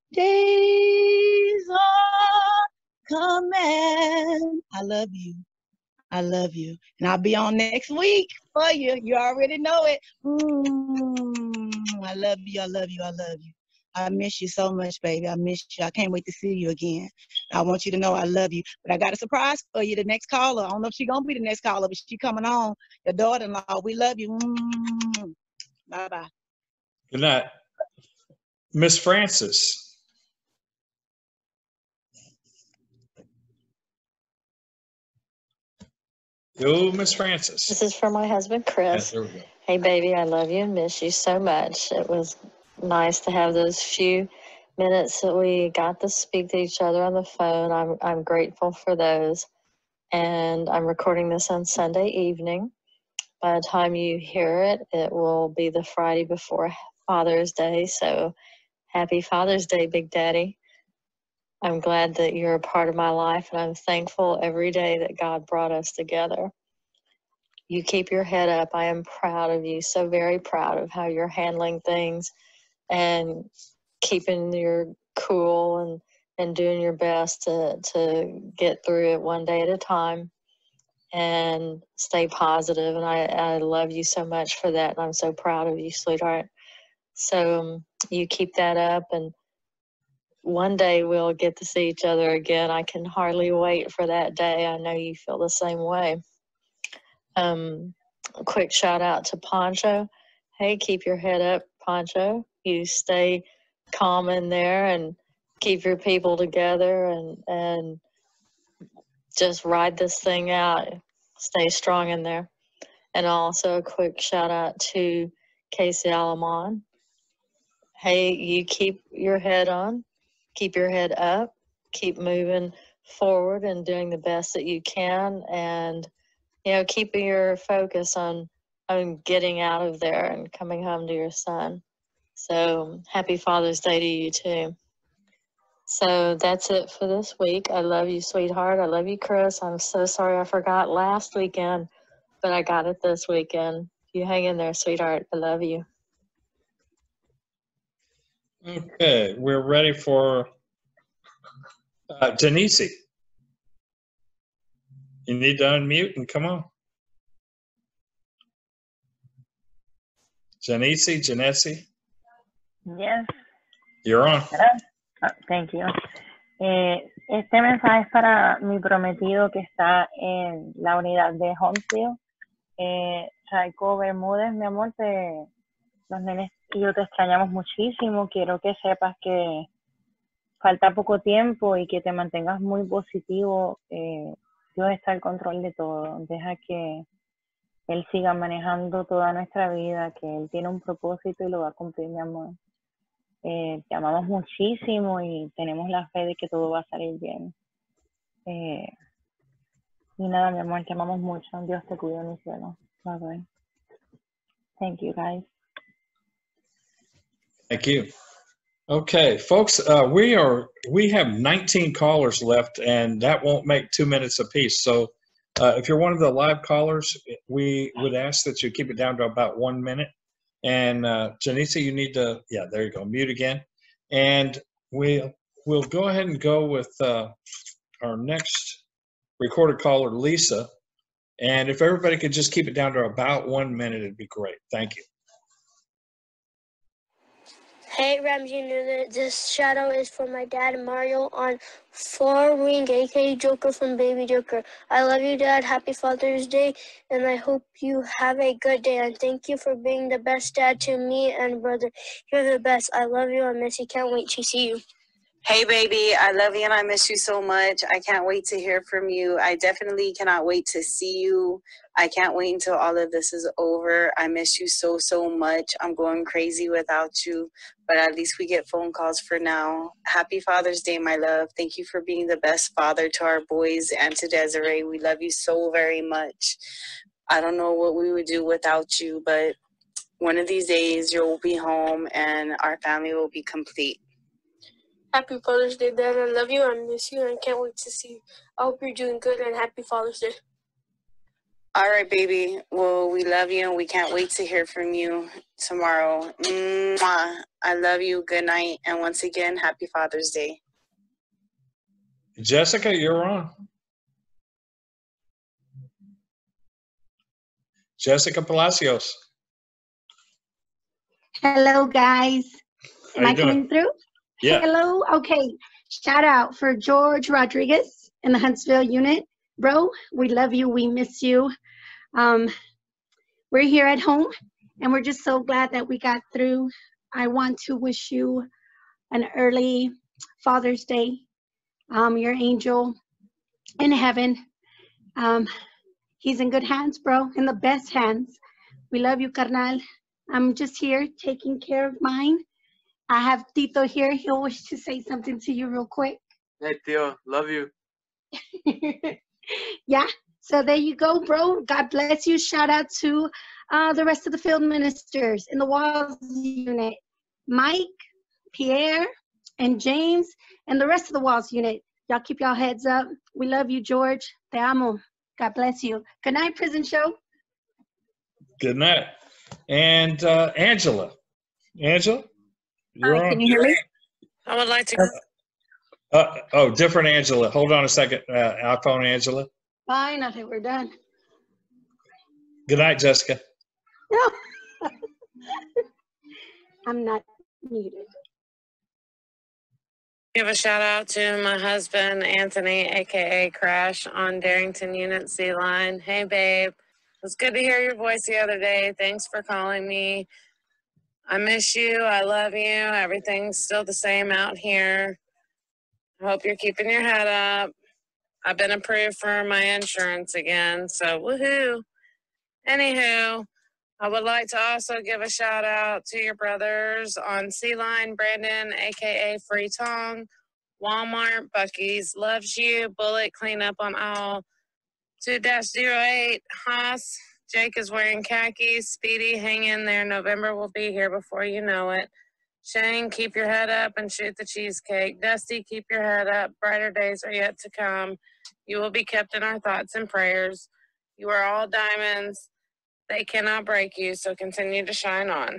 [SPEAKER 5] days are coming. I love you. I love you. And I'll be on next week for you. You already know it. Mm, I love you. I love you. I love you. I miss you so much, baby. I miss you. I can't wait to see you again. I want you to know I love you. But I got a surprise for you, the next caller. I don't know if she's going to be the next caller, but she coming on. Your daughter-in-law, we love you. Mm. Bye-bye.
[SPEAKER 4] Good night. Miss Francis. Yo, Miss Francis.
[SPEAKER 7] This is for my husband, Chris.
[SPEAKER 4] Yeah, there we go.
[SPEAKER 7] Hey, baby, I love you and miss you so much. It was nice to have those few minutes that we got to speak to each other on the phone. I'm, I'm grateful for those. And I'm recording this on Sunday evening. By the time you hear it, it will be the Friday before Father's Day. So happy Father's Day, Big Daddy. I'm glad that you're a part of my life, and I'm thankful every day that God brought us together. You keep your head up. I am proud of you, so very proud of how you're handling things and keeping your cool and, and doing your best to, to get through it one day at a time and stay positive. And I, I love you so much for that, and I'm so proud of you, sweetheart. So um, you keep that up, and one day we'll get to see each other again. I can hardly wait for that day. I know you feel the same way. Um, a quick shout out to Poncho. Hey, keep your head up, Poncho. You stay calm in there and keep your people together and, and just ride this thing out. Stay strong in there. And also a quick shout out to Casey Alamon. Hey, you keep your head on, keep your head up, keep moving forward and doing the best that you can, and you know, keeping your focus on on getting out of there and coming home to your son. So happy Father's Day to you too. So that's it for this week. I love you, sweetheart. I love you, Chris. I'm so sorry I forgot last weekend, but I got it this weekend. You hang in there, sweetheart. I love you.
[SPEAKER 4] Okay, we're ready for uh, Denise. You need to unmute and come on. Janice, Janesse,
[SPEAKER 8] Yes.
[SPEAKER 4] you're on.
[SPEAKER 8] Oh, thank you. Eh, este mensaje es para mi prometido que está en la unidad de Huntsville. Eh, Raico Bermúdez, mi amor, te, los nenes y yo te extrañamos muchísimo. Quiero que sepas que falta poco tiempo y que te mantengas muy positivo. Eh, Dios está al control de todo. Deja que Él siga manejando toda nuestra vida, que Él tiene un propósito y lo va a cumplir, mi amor. Eh, te amamos muchísimo y tenemos la fe de que todo va a salir bien. Eh, y nada, mi amor, te amamos mucho. Dios te cuida, mi cielo. Bye bye. Thank you, guys.
[SPEAKER 4] Thank you. Okay, folks, uh, we are we have nineteen callers left, and that won't make two minutes apiece. So, uh, if you're one of the live callers, we would ask that you keep it down to about one minute. And uh, Janisa, you need to yeah, there you go, mute again. And we we'll go ahead and go with uh, our next recorded caller, Lisa. And if everybody could just keep it down to about one minute, it'd be great. Thank you.
[SPEAKER 11] Hey, Ramsey Nunez. This shadow is for my dad, Mario, on Four Wing, a k a. Joker from Baby Joker. I love you, Dad. Happy Father's Day, and I hope you have a good day. And thank you for being the best dad to me and brother. You're the best. I love you. I miss you. Can't wait to see you.
[SPEAKER 24] Hey, baby, I love you and I miss you so much. I can't wait to hear from you. I definitely cannot wait to see you. I can't wait until all of this is over. I miss you so, so much. I'm going crazy without you, but at least we get phone calls for now. Happy Father's Day, my love. Thank you for being the best father to our boys and to Desiree. We love you so very much. I don't know what we would do without you, but one of these days you'll be home and our family will be complete.
[SPEAKER 11] Happy Father's Day, Dad. I love you. I miss you, and I can't wait to see you. I hope you're doing good, and happy Father's Day.
[SPEAKER 24] All right, baby. Well, we love you, and we can't wait to hear from you tomorrow. Mwah. I love you. Good night. And once again, happy Father's Day.
[SPEAKER 4] Jessica, you're on. Jessica Palacios.
[SPEAKER 25] Hello, guys.
[SPEAKER 4] How
[SPEAKER 9] Am I
[SPEAKER 4] you doing?
[SPEAKER 9] coming through?
[SPEAKER 4] Yeah.
[SPEAKER 9] Hello. Okay. Shout out for George Rodriguez in the Huntsville unit. Bro, we love you. We miss you. Um, we're here at home, and we're just so glad that we got through. I want to wish you an early Father's Day. Um, your angel in heaven. Um, he's in good hands, bro, in the best hands. We love you, carnal. I'm just here taking care of mine. I have Tito here. He'll wish to say something to you real quick.
[SPEAKER 10] Hey, Theo, love you.
[SPEAKER 9] Yeah, so there you go, bro. God bless you. Shout out to uh, the rest of the field ministers in the Walls unit. Mike, Pierre, and James, and the rest of the Walls unit. Y'all keep y'all heads up. We love you, George. Te amo. God bless you. Good night, Prison Show.
[SPEAKER 4] Good night. And uh, Angela. Angela? You're
[SPEAKER 12] Hi,
[SPEAKER 4] on.
[SPEAKER 12] can you hear me?
[SPEAKER 1] I would like to.
[SPEAKER 4] Uh, oh, different Angela. Hold on a second. Uh, iPhone Angela.
[SPEAKER 9] Fine, I think we're done.
[SPEAKER 4] Good night, Jessica.
[SPEAKER 9] No. I'm not muted.
[SPEAKER 13] Give a shout out to my husband, Anthony, aka Crash, on Darrington Unit C line. Hey, babe. It was good to hear your voice the other day. Thanks for calling me. I miss you. I love you. Everything's still the same out here. I hope you're keeping your head up. I've been approved for my insurance again, so woohoo. Anywho, I would like to also give a shout out to your brothers on C-Line, Brandon, aka Free Tong, Walmart, Bucky's, loves you, Bullet, clean up on aisle two dash zero eight, Haas, Jake is wearing khakis, Speedy, hang in there, November will be here before you know it. Shane, keep your head up and shoot the cheesecake. Dusty, keep your head up, brighter days are yet to come. You will be kept in our thoughts and prayers. You are all diamonds. They cannot break you, so continue to shine on.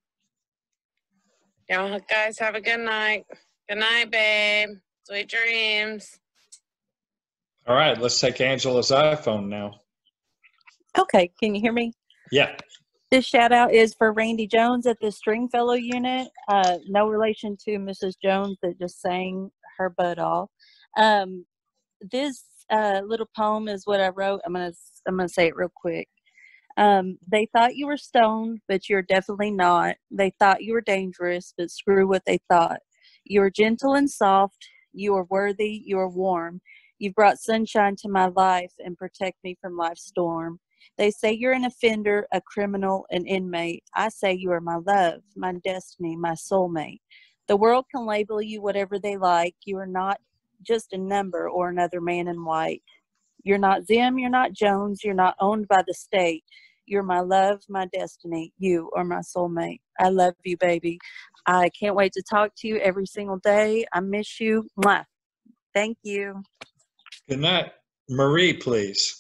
[SPEAKER 13] Y'all guys have a good night. Good night, babe. Sweet dreams.
[SPEAKER 4] All right, let's take Angela's iPhone now.
[SPEAKER 12] Okay, can you hear me?
[SPEAKER 4] Yeah.
[SPEAKER 12] This shout out is for Randy Jones at the Stringfellow unit. Uh, no relation to Missus Jones that just sang her butt off. Um, this uh, little poem is what I wrote. I'm gonna I'm gonna say it real quick. Um, they thought you were stoned, but you're definitely not. They thought you were dangerous, but screw what they thought. You are gentle and soft. You are worthy. You are warm. You've brought sunshine to my life and protect me from life's storm. They say you're an offender, a criminal, an inmate. I say you are my love, my destiny, my soulmate. The world can label you whatever they like. You are not just a number or another man in white. You're not Zim, you're not Jones, you're not owned by the state. You're my love, my destiny. You are my soulmate. I love you, baby. I can't wait to talk to you every single day. I miss you. Mwah. Thank you.
[SPEAKER 4] Good night. Marie, please.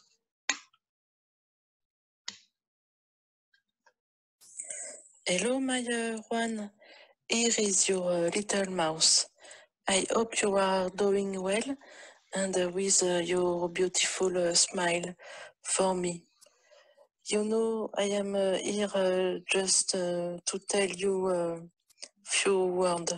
[SPEAKER 25] Hello, my uh, one. Here is your uh, little mouse. I hope you are doing well and uh, with uh, your beautiful uh, smile for me. You know, I am uh, here uh, just uh, to tell you a few words.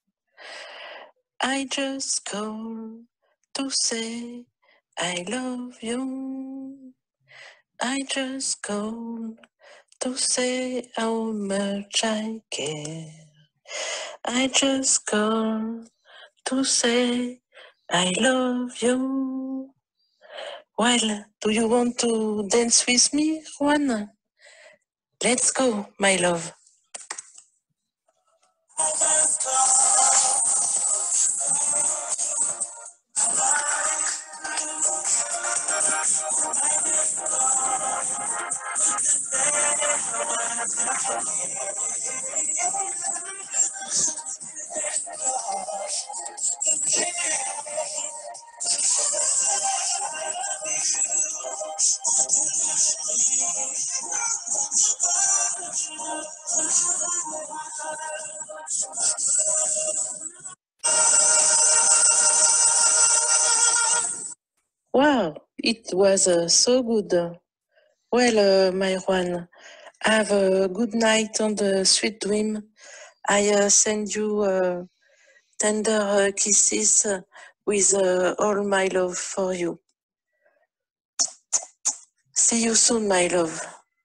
[SPEAKER 25] I just call to say I love you. I just call to say how much I care. I just call to say I love you. Well, do you want to dance with me, Juan? Let's go, my love. Wow, it was uh, so good. Well, uh, my Juan, have a good night and a sweet dream. I uh, send you uh, tender uh, kisses uh, with uh, all my love for you. See you soon, my love.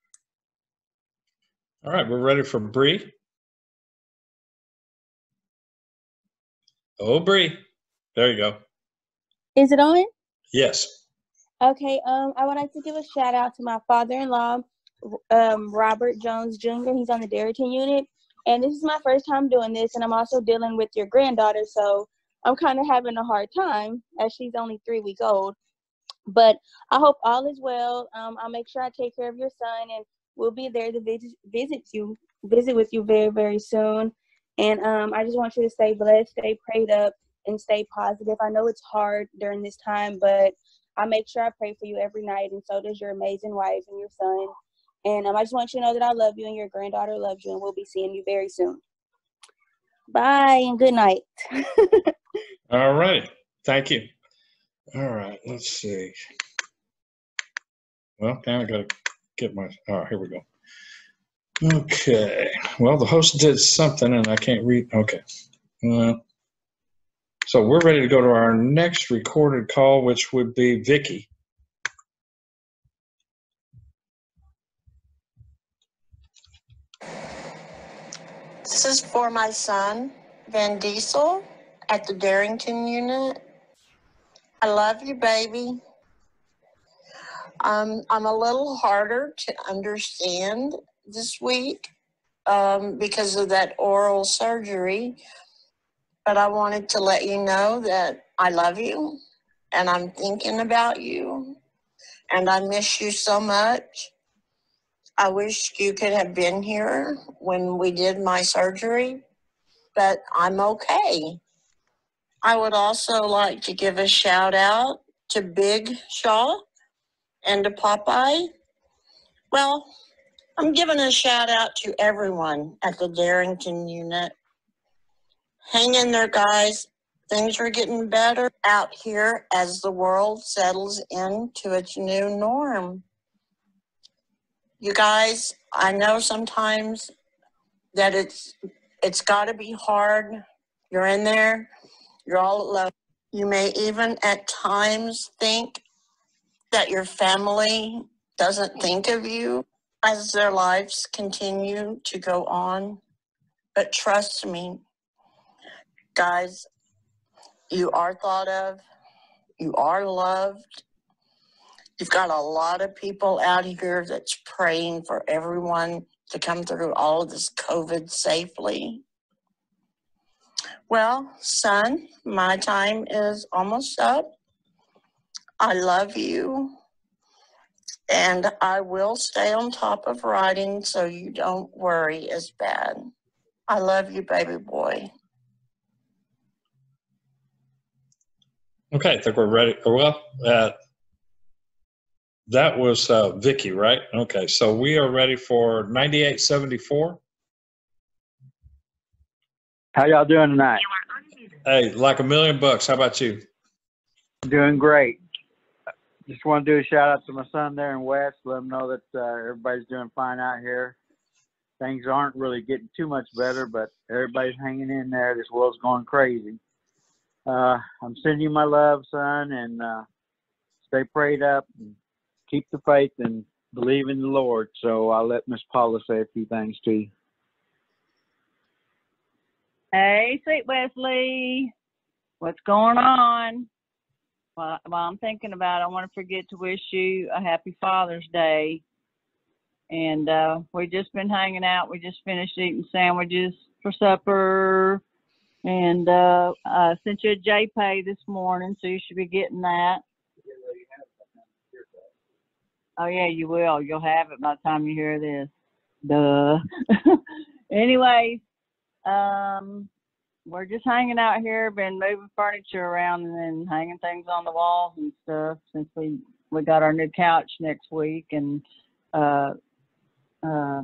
[SPEAKER 4] All right, we're ready for Bree. Oh, Bree. There you go.
[SPEAKER 3] Is it on?
[SPEAKER 4] Yes.
[SPEAKER 3] Okay. Um, I would like to give a shout out to my father-in-law, um, Robert Jones Junior He's on the Darrington unit, and this is my first time doing this, and I'm also dealing with your granddaughter, so I'm kind of having a hard time as she's only three weeks old. But I hope all is well. Um, I'll make sure I take care of your son, and we'll be there to visit visit you, visit with you very, very soon. And um, I just want you to stay blessed, stay prayed up, and stay positive. I know it's hard during this time, but I make sure I pray for you every night, and so does your amazing wife and your son. And um, I just want you to know that I love you, and your granddaughter loves you, and we'll be seeing you very soon. Bye, and good night.
[SPEAKER 4] All right. Thank you. All right. Let's see. Well, now I got to get my, oh, here we go. Okay. Well, the host did something and I can't read. Okay. Uh, so we're ready to go to our next recorded call, which would be Vicky.
[SPEAKER 25] This is for my son, Van Diesel, at the Darrington unit. I love you, baby. Um, I'm a little harder to understand this week um, because of that oral surgery, but I wanted to let you know that I love you and I'm thinking about you and I miss you so much. I wish you could have been here when we did my surgery, but I'm okay. I would also like to give a shout out to Big Shaw and to Popeye. Well, I'm giving a shout out to everyone at the Darrington unit. Hang in there, guys. Things are getting better out here as the world settles into its new norm. You guys, I know sometimes that it's it's got to be hard. You're in there. You're all alone. You may even at times think that your family doesn't think of you as their lives continue to go on. But trust me, guys, you are thought of. You are loved. You've got a lot of people out here that's praying for everyone to come through all of this COVID safely. Well, son, my time is almost up. I love you. And I will stay on top of writing so you don't worry as bad. I love you, baby boy.
[SPEAKER 4] Okay, I think we're ready. Well, uh, that was uh, Vicky, right? Okay, so we are ready for ninety-eight seventy-four.
[SPEAKER 14] How y'all doing tonight?
[SPEAKER 4] Hey, like a million bucks. How about you?
[SPEAKER 14] Doing great. Just want to do a shout out to my son there in West. Let him know that uh, everybody's doing fine out here. Things aren't really getting too much better, but everybody's hanging in there. This world's going crazy. Uh, I'm sending you my love, son, and uh, stay prayed up and keep the faith and believe in the Lord. So I'll let Miss Paula say a few things to you.
[SPEAKER 12] Hey, Sweet Wesley, what's going on? Well, while I'm thinking about it, I want to forget to wish you a happy Father's Day. And uh, we've just been hanging out. We just finished eating sandwiches for supper. And uh, I sent you a J-Pay this morning, so you should be getting that. Oh, yeah, you will. You'll have it by the time you hear this. Duh. Anyways, um, we're just hanging out here, been moving furniture around and then hanging things on the walls and stuff since we, we got our new couch next week. And uh, uh,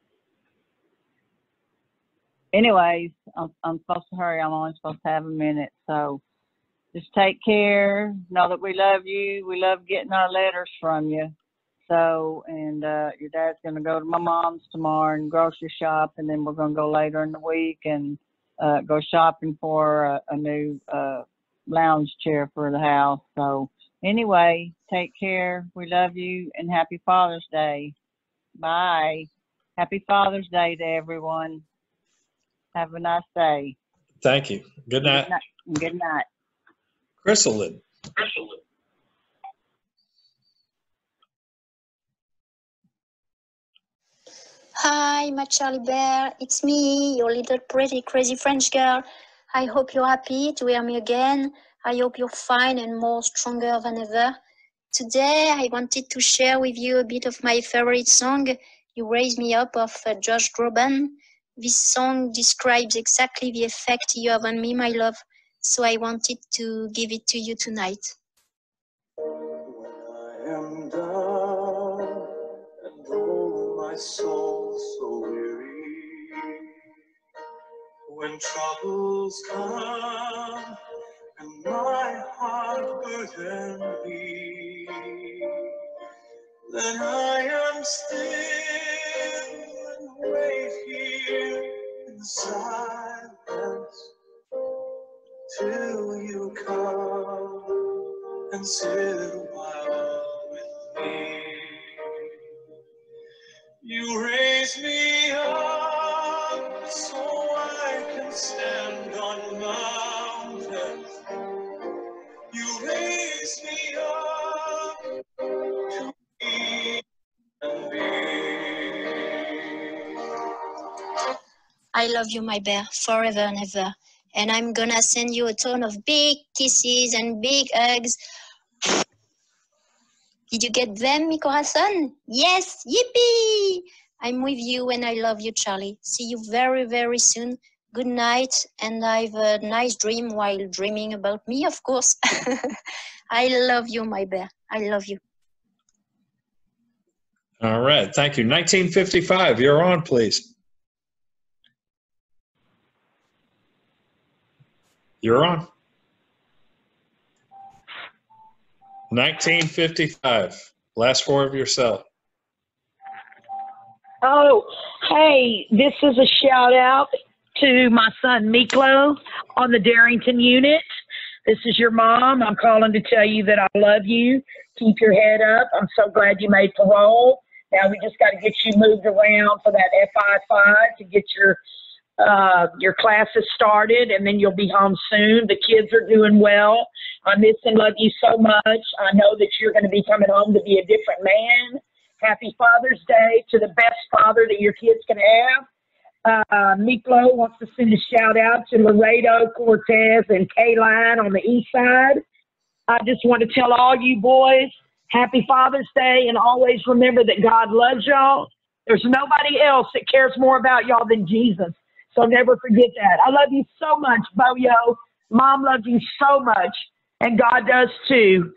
[SPEAKER 12] anyways, I'm, I'm supposed to hurry. I'm only supposed to have a minute. So just take care. Know that we love you. We love getting our letters from you.
[SPEAKER 15] So, and uh, your dad's going to go to my mom's tomorrow and grocery shop, and then we're going to go later in the week and uh, go shopping for a, a new uh, lounge chair for the house. So, anyway, take care. We love you, and happy Father's Day. Bye. Happy Father's Day to everyone. Have a nice day.
[SPEAKER 4] Thank you. Good night.
[SPEAKER 15] Good night. Good night.
[SPEAKER 4] Chrysalid.
[SPEAKER 11] Hi, my Charlie Bear. It's me, your little pretty crazy French girl. I hope you're happy to hear me again. I hope you're fine and more stronger than ever. Today, I wanted to share with you a bit of my favorite song, You Raise Me Up, of uh, Josh Groban. This song describes exactly the effect you have on me, my love. So I wanted to give it to you tonight.
[SPEAKER 16] I am down and oh my soul so weary. When troubles come and my heart burden be, then I am still and wait here in silence till you come and sit a while with me. You raise me up so I can stand on mountains. You raise me up to be and be.
[SPEAKER 11] I love you, my bear, forever and ever. And I'm gonna send you a ton of big kisses and big hugs. Did you get them, mi corazón? Yes, yippee! I'm with you and I love you, Charlie. See you very, very soon. Good night, and have a nice dream while dreaming about me, of course. I love you, my bear. I love you.
[SPEAKER 4] All right. Thank you. nineteen fifty-five, you're on, please. You're on. nineteen fifty-five. Last four of your cell.
[SPEAKER 18] Oh, hey, this is a shout out to my son Miklo on the Darrington unit. This is your mom. I'm calling to tell you that I love you. Keep your head up. I'm so glad you made parole. Now we just got to get you moved around for that F I five to get your uh, your classes started, and then you'll be home soon. The kids are doing well. I miss and love you so much. I know that you're going to be coming home to be a different man. Happy Father's Day to the best father that your kids can have. Uh, Miklo wants to send a shout out to Laredo, Cortez, and K-Line on the east side. I just want to tell all you boys, happy Father's Day, and always remember that God loves y'all. There's nobody else that cares more about y'all than Jesus. So never forget that. I love you so much, Boyo. Mom loves you so much, and God does too.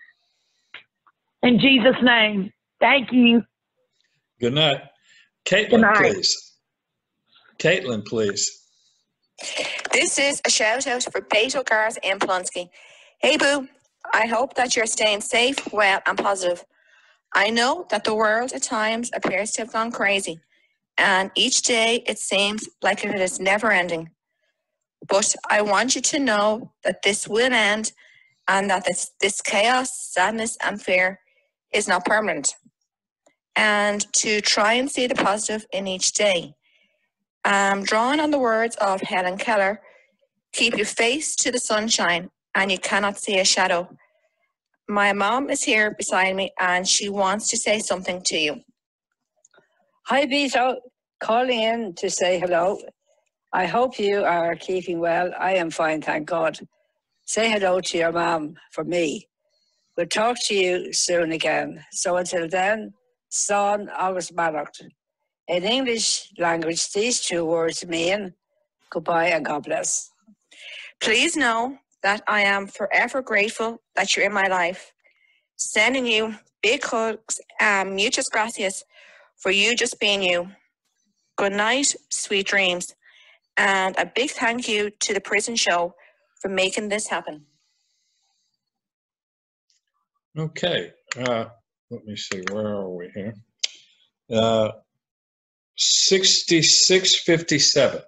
[SPEAKER 18] In Jesus' name, thank you.
[SPEAKER 4] Good night. Caitlin,
[SPEAKER 18] Good night.
[SPEAKER 4] please. Caitlin, please.
[SPEAKER 19] This is a shout out for Beto Cars in Plonsky. Hey, Boo. I hope that you're staying safe, well, and positive. I know that the world at times appears to have gone crazy, and each day it seems like it is never ending. But I want you to know that this will end, and that this, this chaos, sadness, and fear is not permanent. And to try and see the positive in each day. Um, drawing on the words of Helen Keller, keep your face to the sunshine and you cannot see a shadow. My mom is here beside me and she wants to say something to you.
[SPEAKER 21] Hi, Beto. Calling in to say hello. I hope you are keeping well. I am fine, thank God. Say hello to your mom for me. We'll talk to you soon again. So until then, Son August Malloch. In English language, these two words mean goodbye and God bless.
[SPEAKER 19] Please know that I am forever grateful that you're in my life. Sending you big hugs and muchas gracias for you just being you. Good night, sweet dreams. And a big thank you to the prison show for making this happen.
[SPEAKER 4] Okay. Uh, let me see, where are we here? Uh, sixty-six fifty-seven.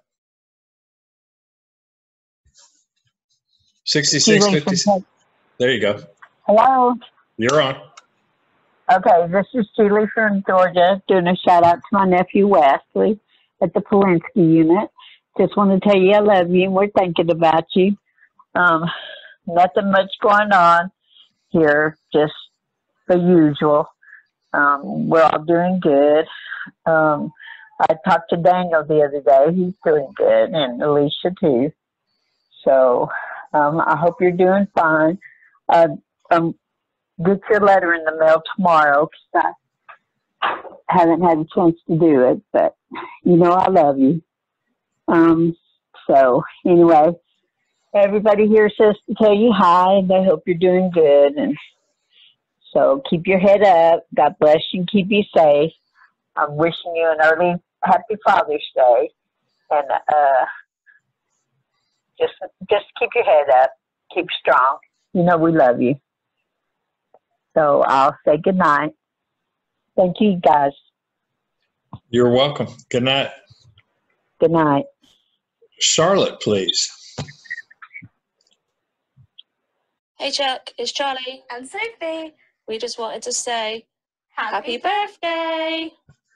[SPEAKER 4] sixty-six
[SPEAKER 18] Julie from
[SPEAKER 4] fifty-seven. There you go.
[SPEAKER 18] Hello.
[SPEAKER 4] You're on.
[SPEAKER 18] Okay, this is Julie from Georgia doing a shout out to my nephew Wesley at the Polinsky unit. Just want to tell you I love you and we're thinking about you. Um, nothing much going on here, just the usual. Um, we're all doing good. Um, I talked to Daniel the other day. He's doing good, and Alicia too. So um, I hope you're doing fine. Uh, um, get your letter in the mail tomorrow because I haven't had a chance to do it, but you know I love you. Um, so anyway, everybody here says to tell you hi, and they hope you're doing good. And so keep your head up. God bless you and keep you safe. I'm wishing you an early happy Father's Day, and uh, just just keep your head up, keep strong. You know we love you. So I'll say good night. Thank you, guys.
[SPEAKER 4] You're welcome. Good night.
[SPEAKER 18] Good night.
[SPEAKER 4] Charlotte, please.
[SPEAKER 2] Hey Chuck, it's Charlie and Sophie. We just wanted to say happy, happy birthday.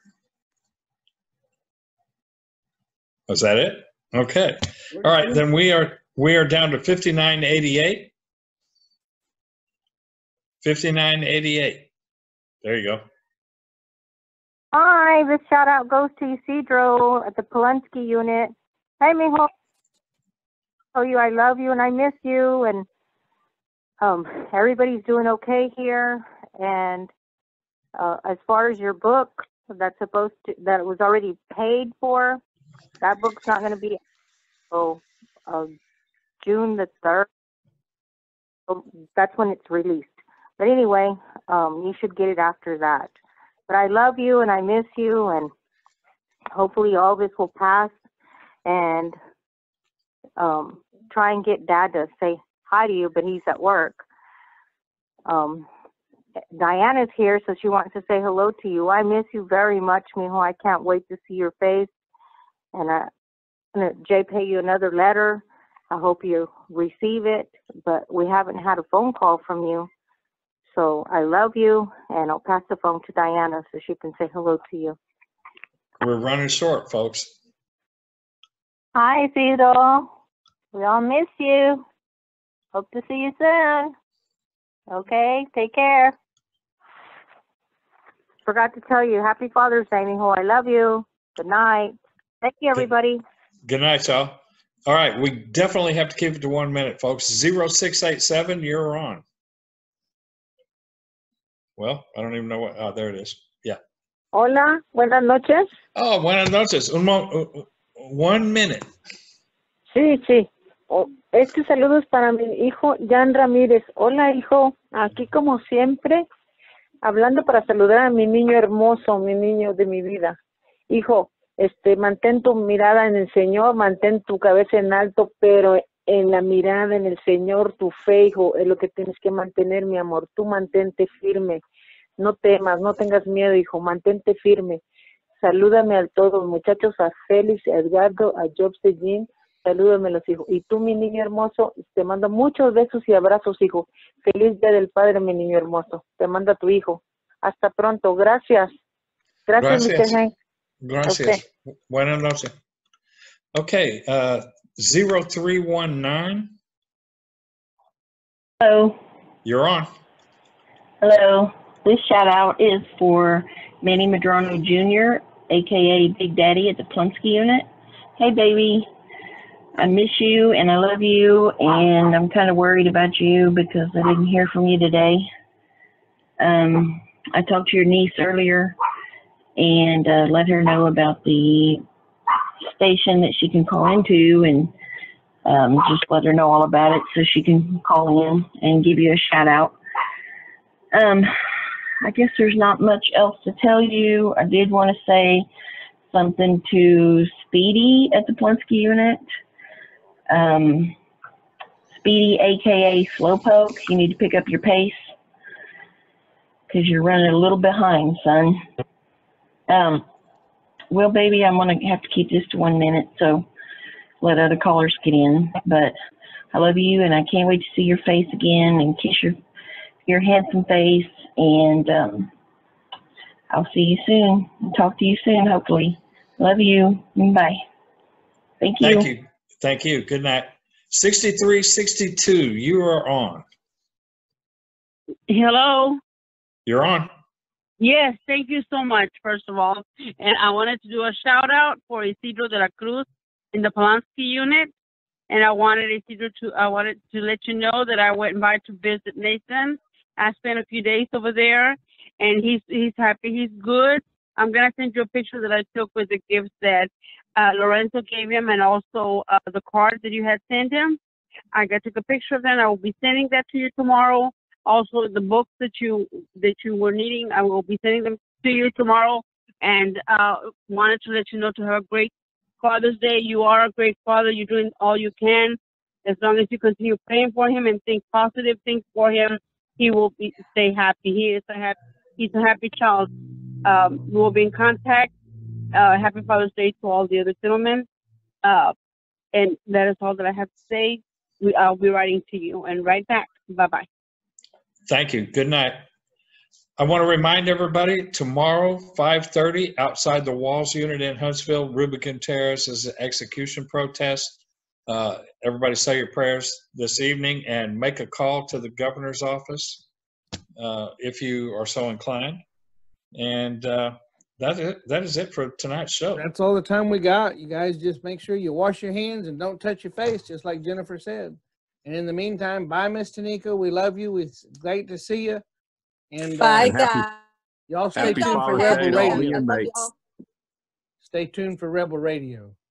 [SPEAKER 4] Was that it? Okay. All right, then we are we are down to fifty-nine eighty-eight. fifty-nine eighty-eight. There you go.
[SPEAKER 6] Hi, this shout out goes to Isidro at the Polinsky unit. Hey, mijo. Oh, you, I love you and I miss you, and um, everybody's doing okay here. And uh, as far as your book, that's supposed to that was already paid for. That book's not going to be oh uh, June the third. So that's when it's released. But anyway, um, you should get it after that. But I love you and I miss you, and hopefully all this will pass. And um, try and get Dad to say hi to you, but he's at work. Um, Diana's here, so she wants to say hello to you. I miss you very much, mijo. I can't wait to see your face. And I'm going to J pay you another letter. I hope you receive it, but we haven't had a phone call from you. So I love you, and I'll pass the phone to Diana so she can say hello to you.
[SPEAKER 4] We're running short, folks.
[SPEAKER 6] Hi, Isidro. We all miss you. Hope to see you soon. Okay, take care. Forgot to tell you, happy Father's Day, mijo. I love you. Good night. Thank you, everybody.
[SPEAKER 4] Good night, y'all. All right, we definitely have to keep it to one minute, folks. zero six eight seven, you're on. Well, I don't even know what, oh, there it is. Yeah.
[SPEAKER 20] Hola, buenas noches.
[SPEAKER 4] Oh, buenas noches. Un mo one minute.
[SPEAKER 20] Sí, sí. Oh, este saludo es para mi hijo Jan Ramírez. Hola, hijo. Aquí como siempre, hablando para saludar a mi niño hermoso, mi niño de mi vida. Hijo, este, mantén tu mirada en el Señor, mantén tu cabeza en alto, pero en la mirada en el Señor, tu fe, hijo, es lo que tienes que mantener, mi amor. Tú mantente firme. No temas, no tengas miedo, hijo. Mantente firme. Salúdame a todos, muchachos, a Félix, a Edgardo, a Jobs de Jean. Salúdamelos, hijo. Y tú, mi niño hermoso, te mando muchos besos y abrazos, hijo. Feliz Día del Padre, mi niño hermoso. Te manda tu hijo. Hasta pronto. Gracias. Gracias,
[SPEAKER 4] Gracias.
[SPEAKER 20] mister Hank.
[SPEAKER 4] Gracias.
[SPEAKER 20] Okay.
[SPEAKER 4] Buenas noches. Okay, uh, zero three one nine.
[SPEAKER 22] Hello.
[SPEAKER 4] You're on.
[SPEAKER 22] Hello. This shout out is for Manny Madrano Junior, aka Big Daddy at the Polinsky unit. Hey, baby. I miss you and I love you, and I'm kind of worried about you because I didn't hear from you today. Um, I talked to your niece earlier and uh, let her know about the station that she can call into, and um, just let her know all about it so she can call in and give you a shout out. Um, I guess there's not much else to tell you. I did want to say something to Speedy at the Polinsky unit. Um, Speedy, aka Slowpoke, you need to pick up your pace. because you're running a little behind, son. Um, well, baby, I'm going to have to keep this to one minute, so let other callers get in. But I love you, and I can't wait to see your face again and kiss your your handsome face. And um, I'll see you soon. Talk to you soon, hopefully. Love you. Bye. Thank you.
[SPEAKER 4] Thank you. Thank you. Good night. sixty-three sixty-two, you are on.
[SPEAKER 5] Hello.
[SPEAKER 4] You're on.
[SPEAKER 5] Yes, thank you so much, first of all. And I wanted to do a shout out for Isidro de la Cruz in the Polanski unit. And I wanted Isidro to I wanted to let you know that I went by to visit Nathan. I spent a few days over there, and he's he's happy. He's good. I'm gonna send you a picture that I took with the gifts that uh, Lorenzo gave him, and also uh, the card that you had sent him. I got took a picture of them. I will be sending that to you tomorrow. Also, the books that you that you were needing, I will be sending them to you tomorrow. And uh, wanted to let you know to have a great Father's Day. You are a great father. You're doing all you can. As long as you continue praying for him and think positive things for him, he will be stay happy. He is a happy. He's a happy child. Um, we will be in contact. Uh, happy Father's Day to all the other gentlemen. Uh, and that is all that I have to say. We, I'll be writing to you and write back. Bye-bye.
[SPEAKER 4] Thank you. Good night. I want to remind everybody, tomorrow, five thirty, outside the Walls unit in Huntsville, Rubicon Terrace is an execution protest. Uh, everybody say your prayers this evening and make a call to the governor's office uh, if you are so inclined. And uh, that is, that is it for tonight's show.
[SPEAKER 7] That's all the time we got. You guys just make sure you wash your hands and don't touch your face, just like Jennifer said. And in the meantime, bye, Miss Tanika. We love you. It's great to see you. And
[SPEAKER 8] bye,
[SPEAKER 7] uh,
[SPEAKER 8] guys.
[SPEAKER 7] Y'all stay
[SPEAKER 8] Happy
[SPEAKER 7] tuned for
[SPEAKER 8] Father's
[SPEAKER 7] Rebel
[SPEAKER 8] Day to all
[SPEAKER 7] Radio.
[SPEAKER 8] your mates.
[SPEAKER 7] Stay tuned for Rebel Radio.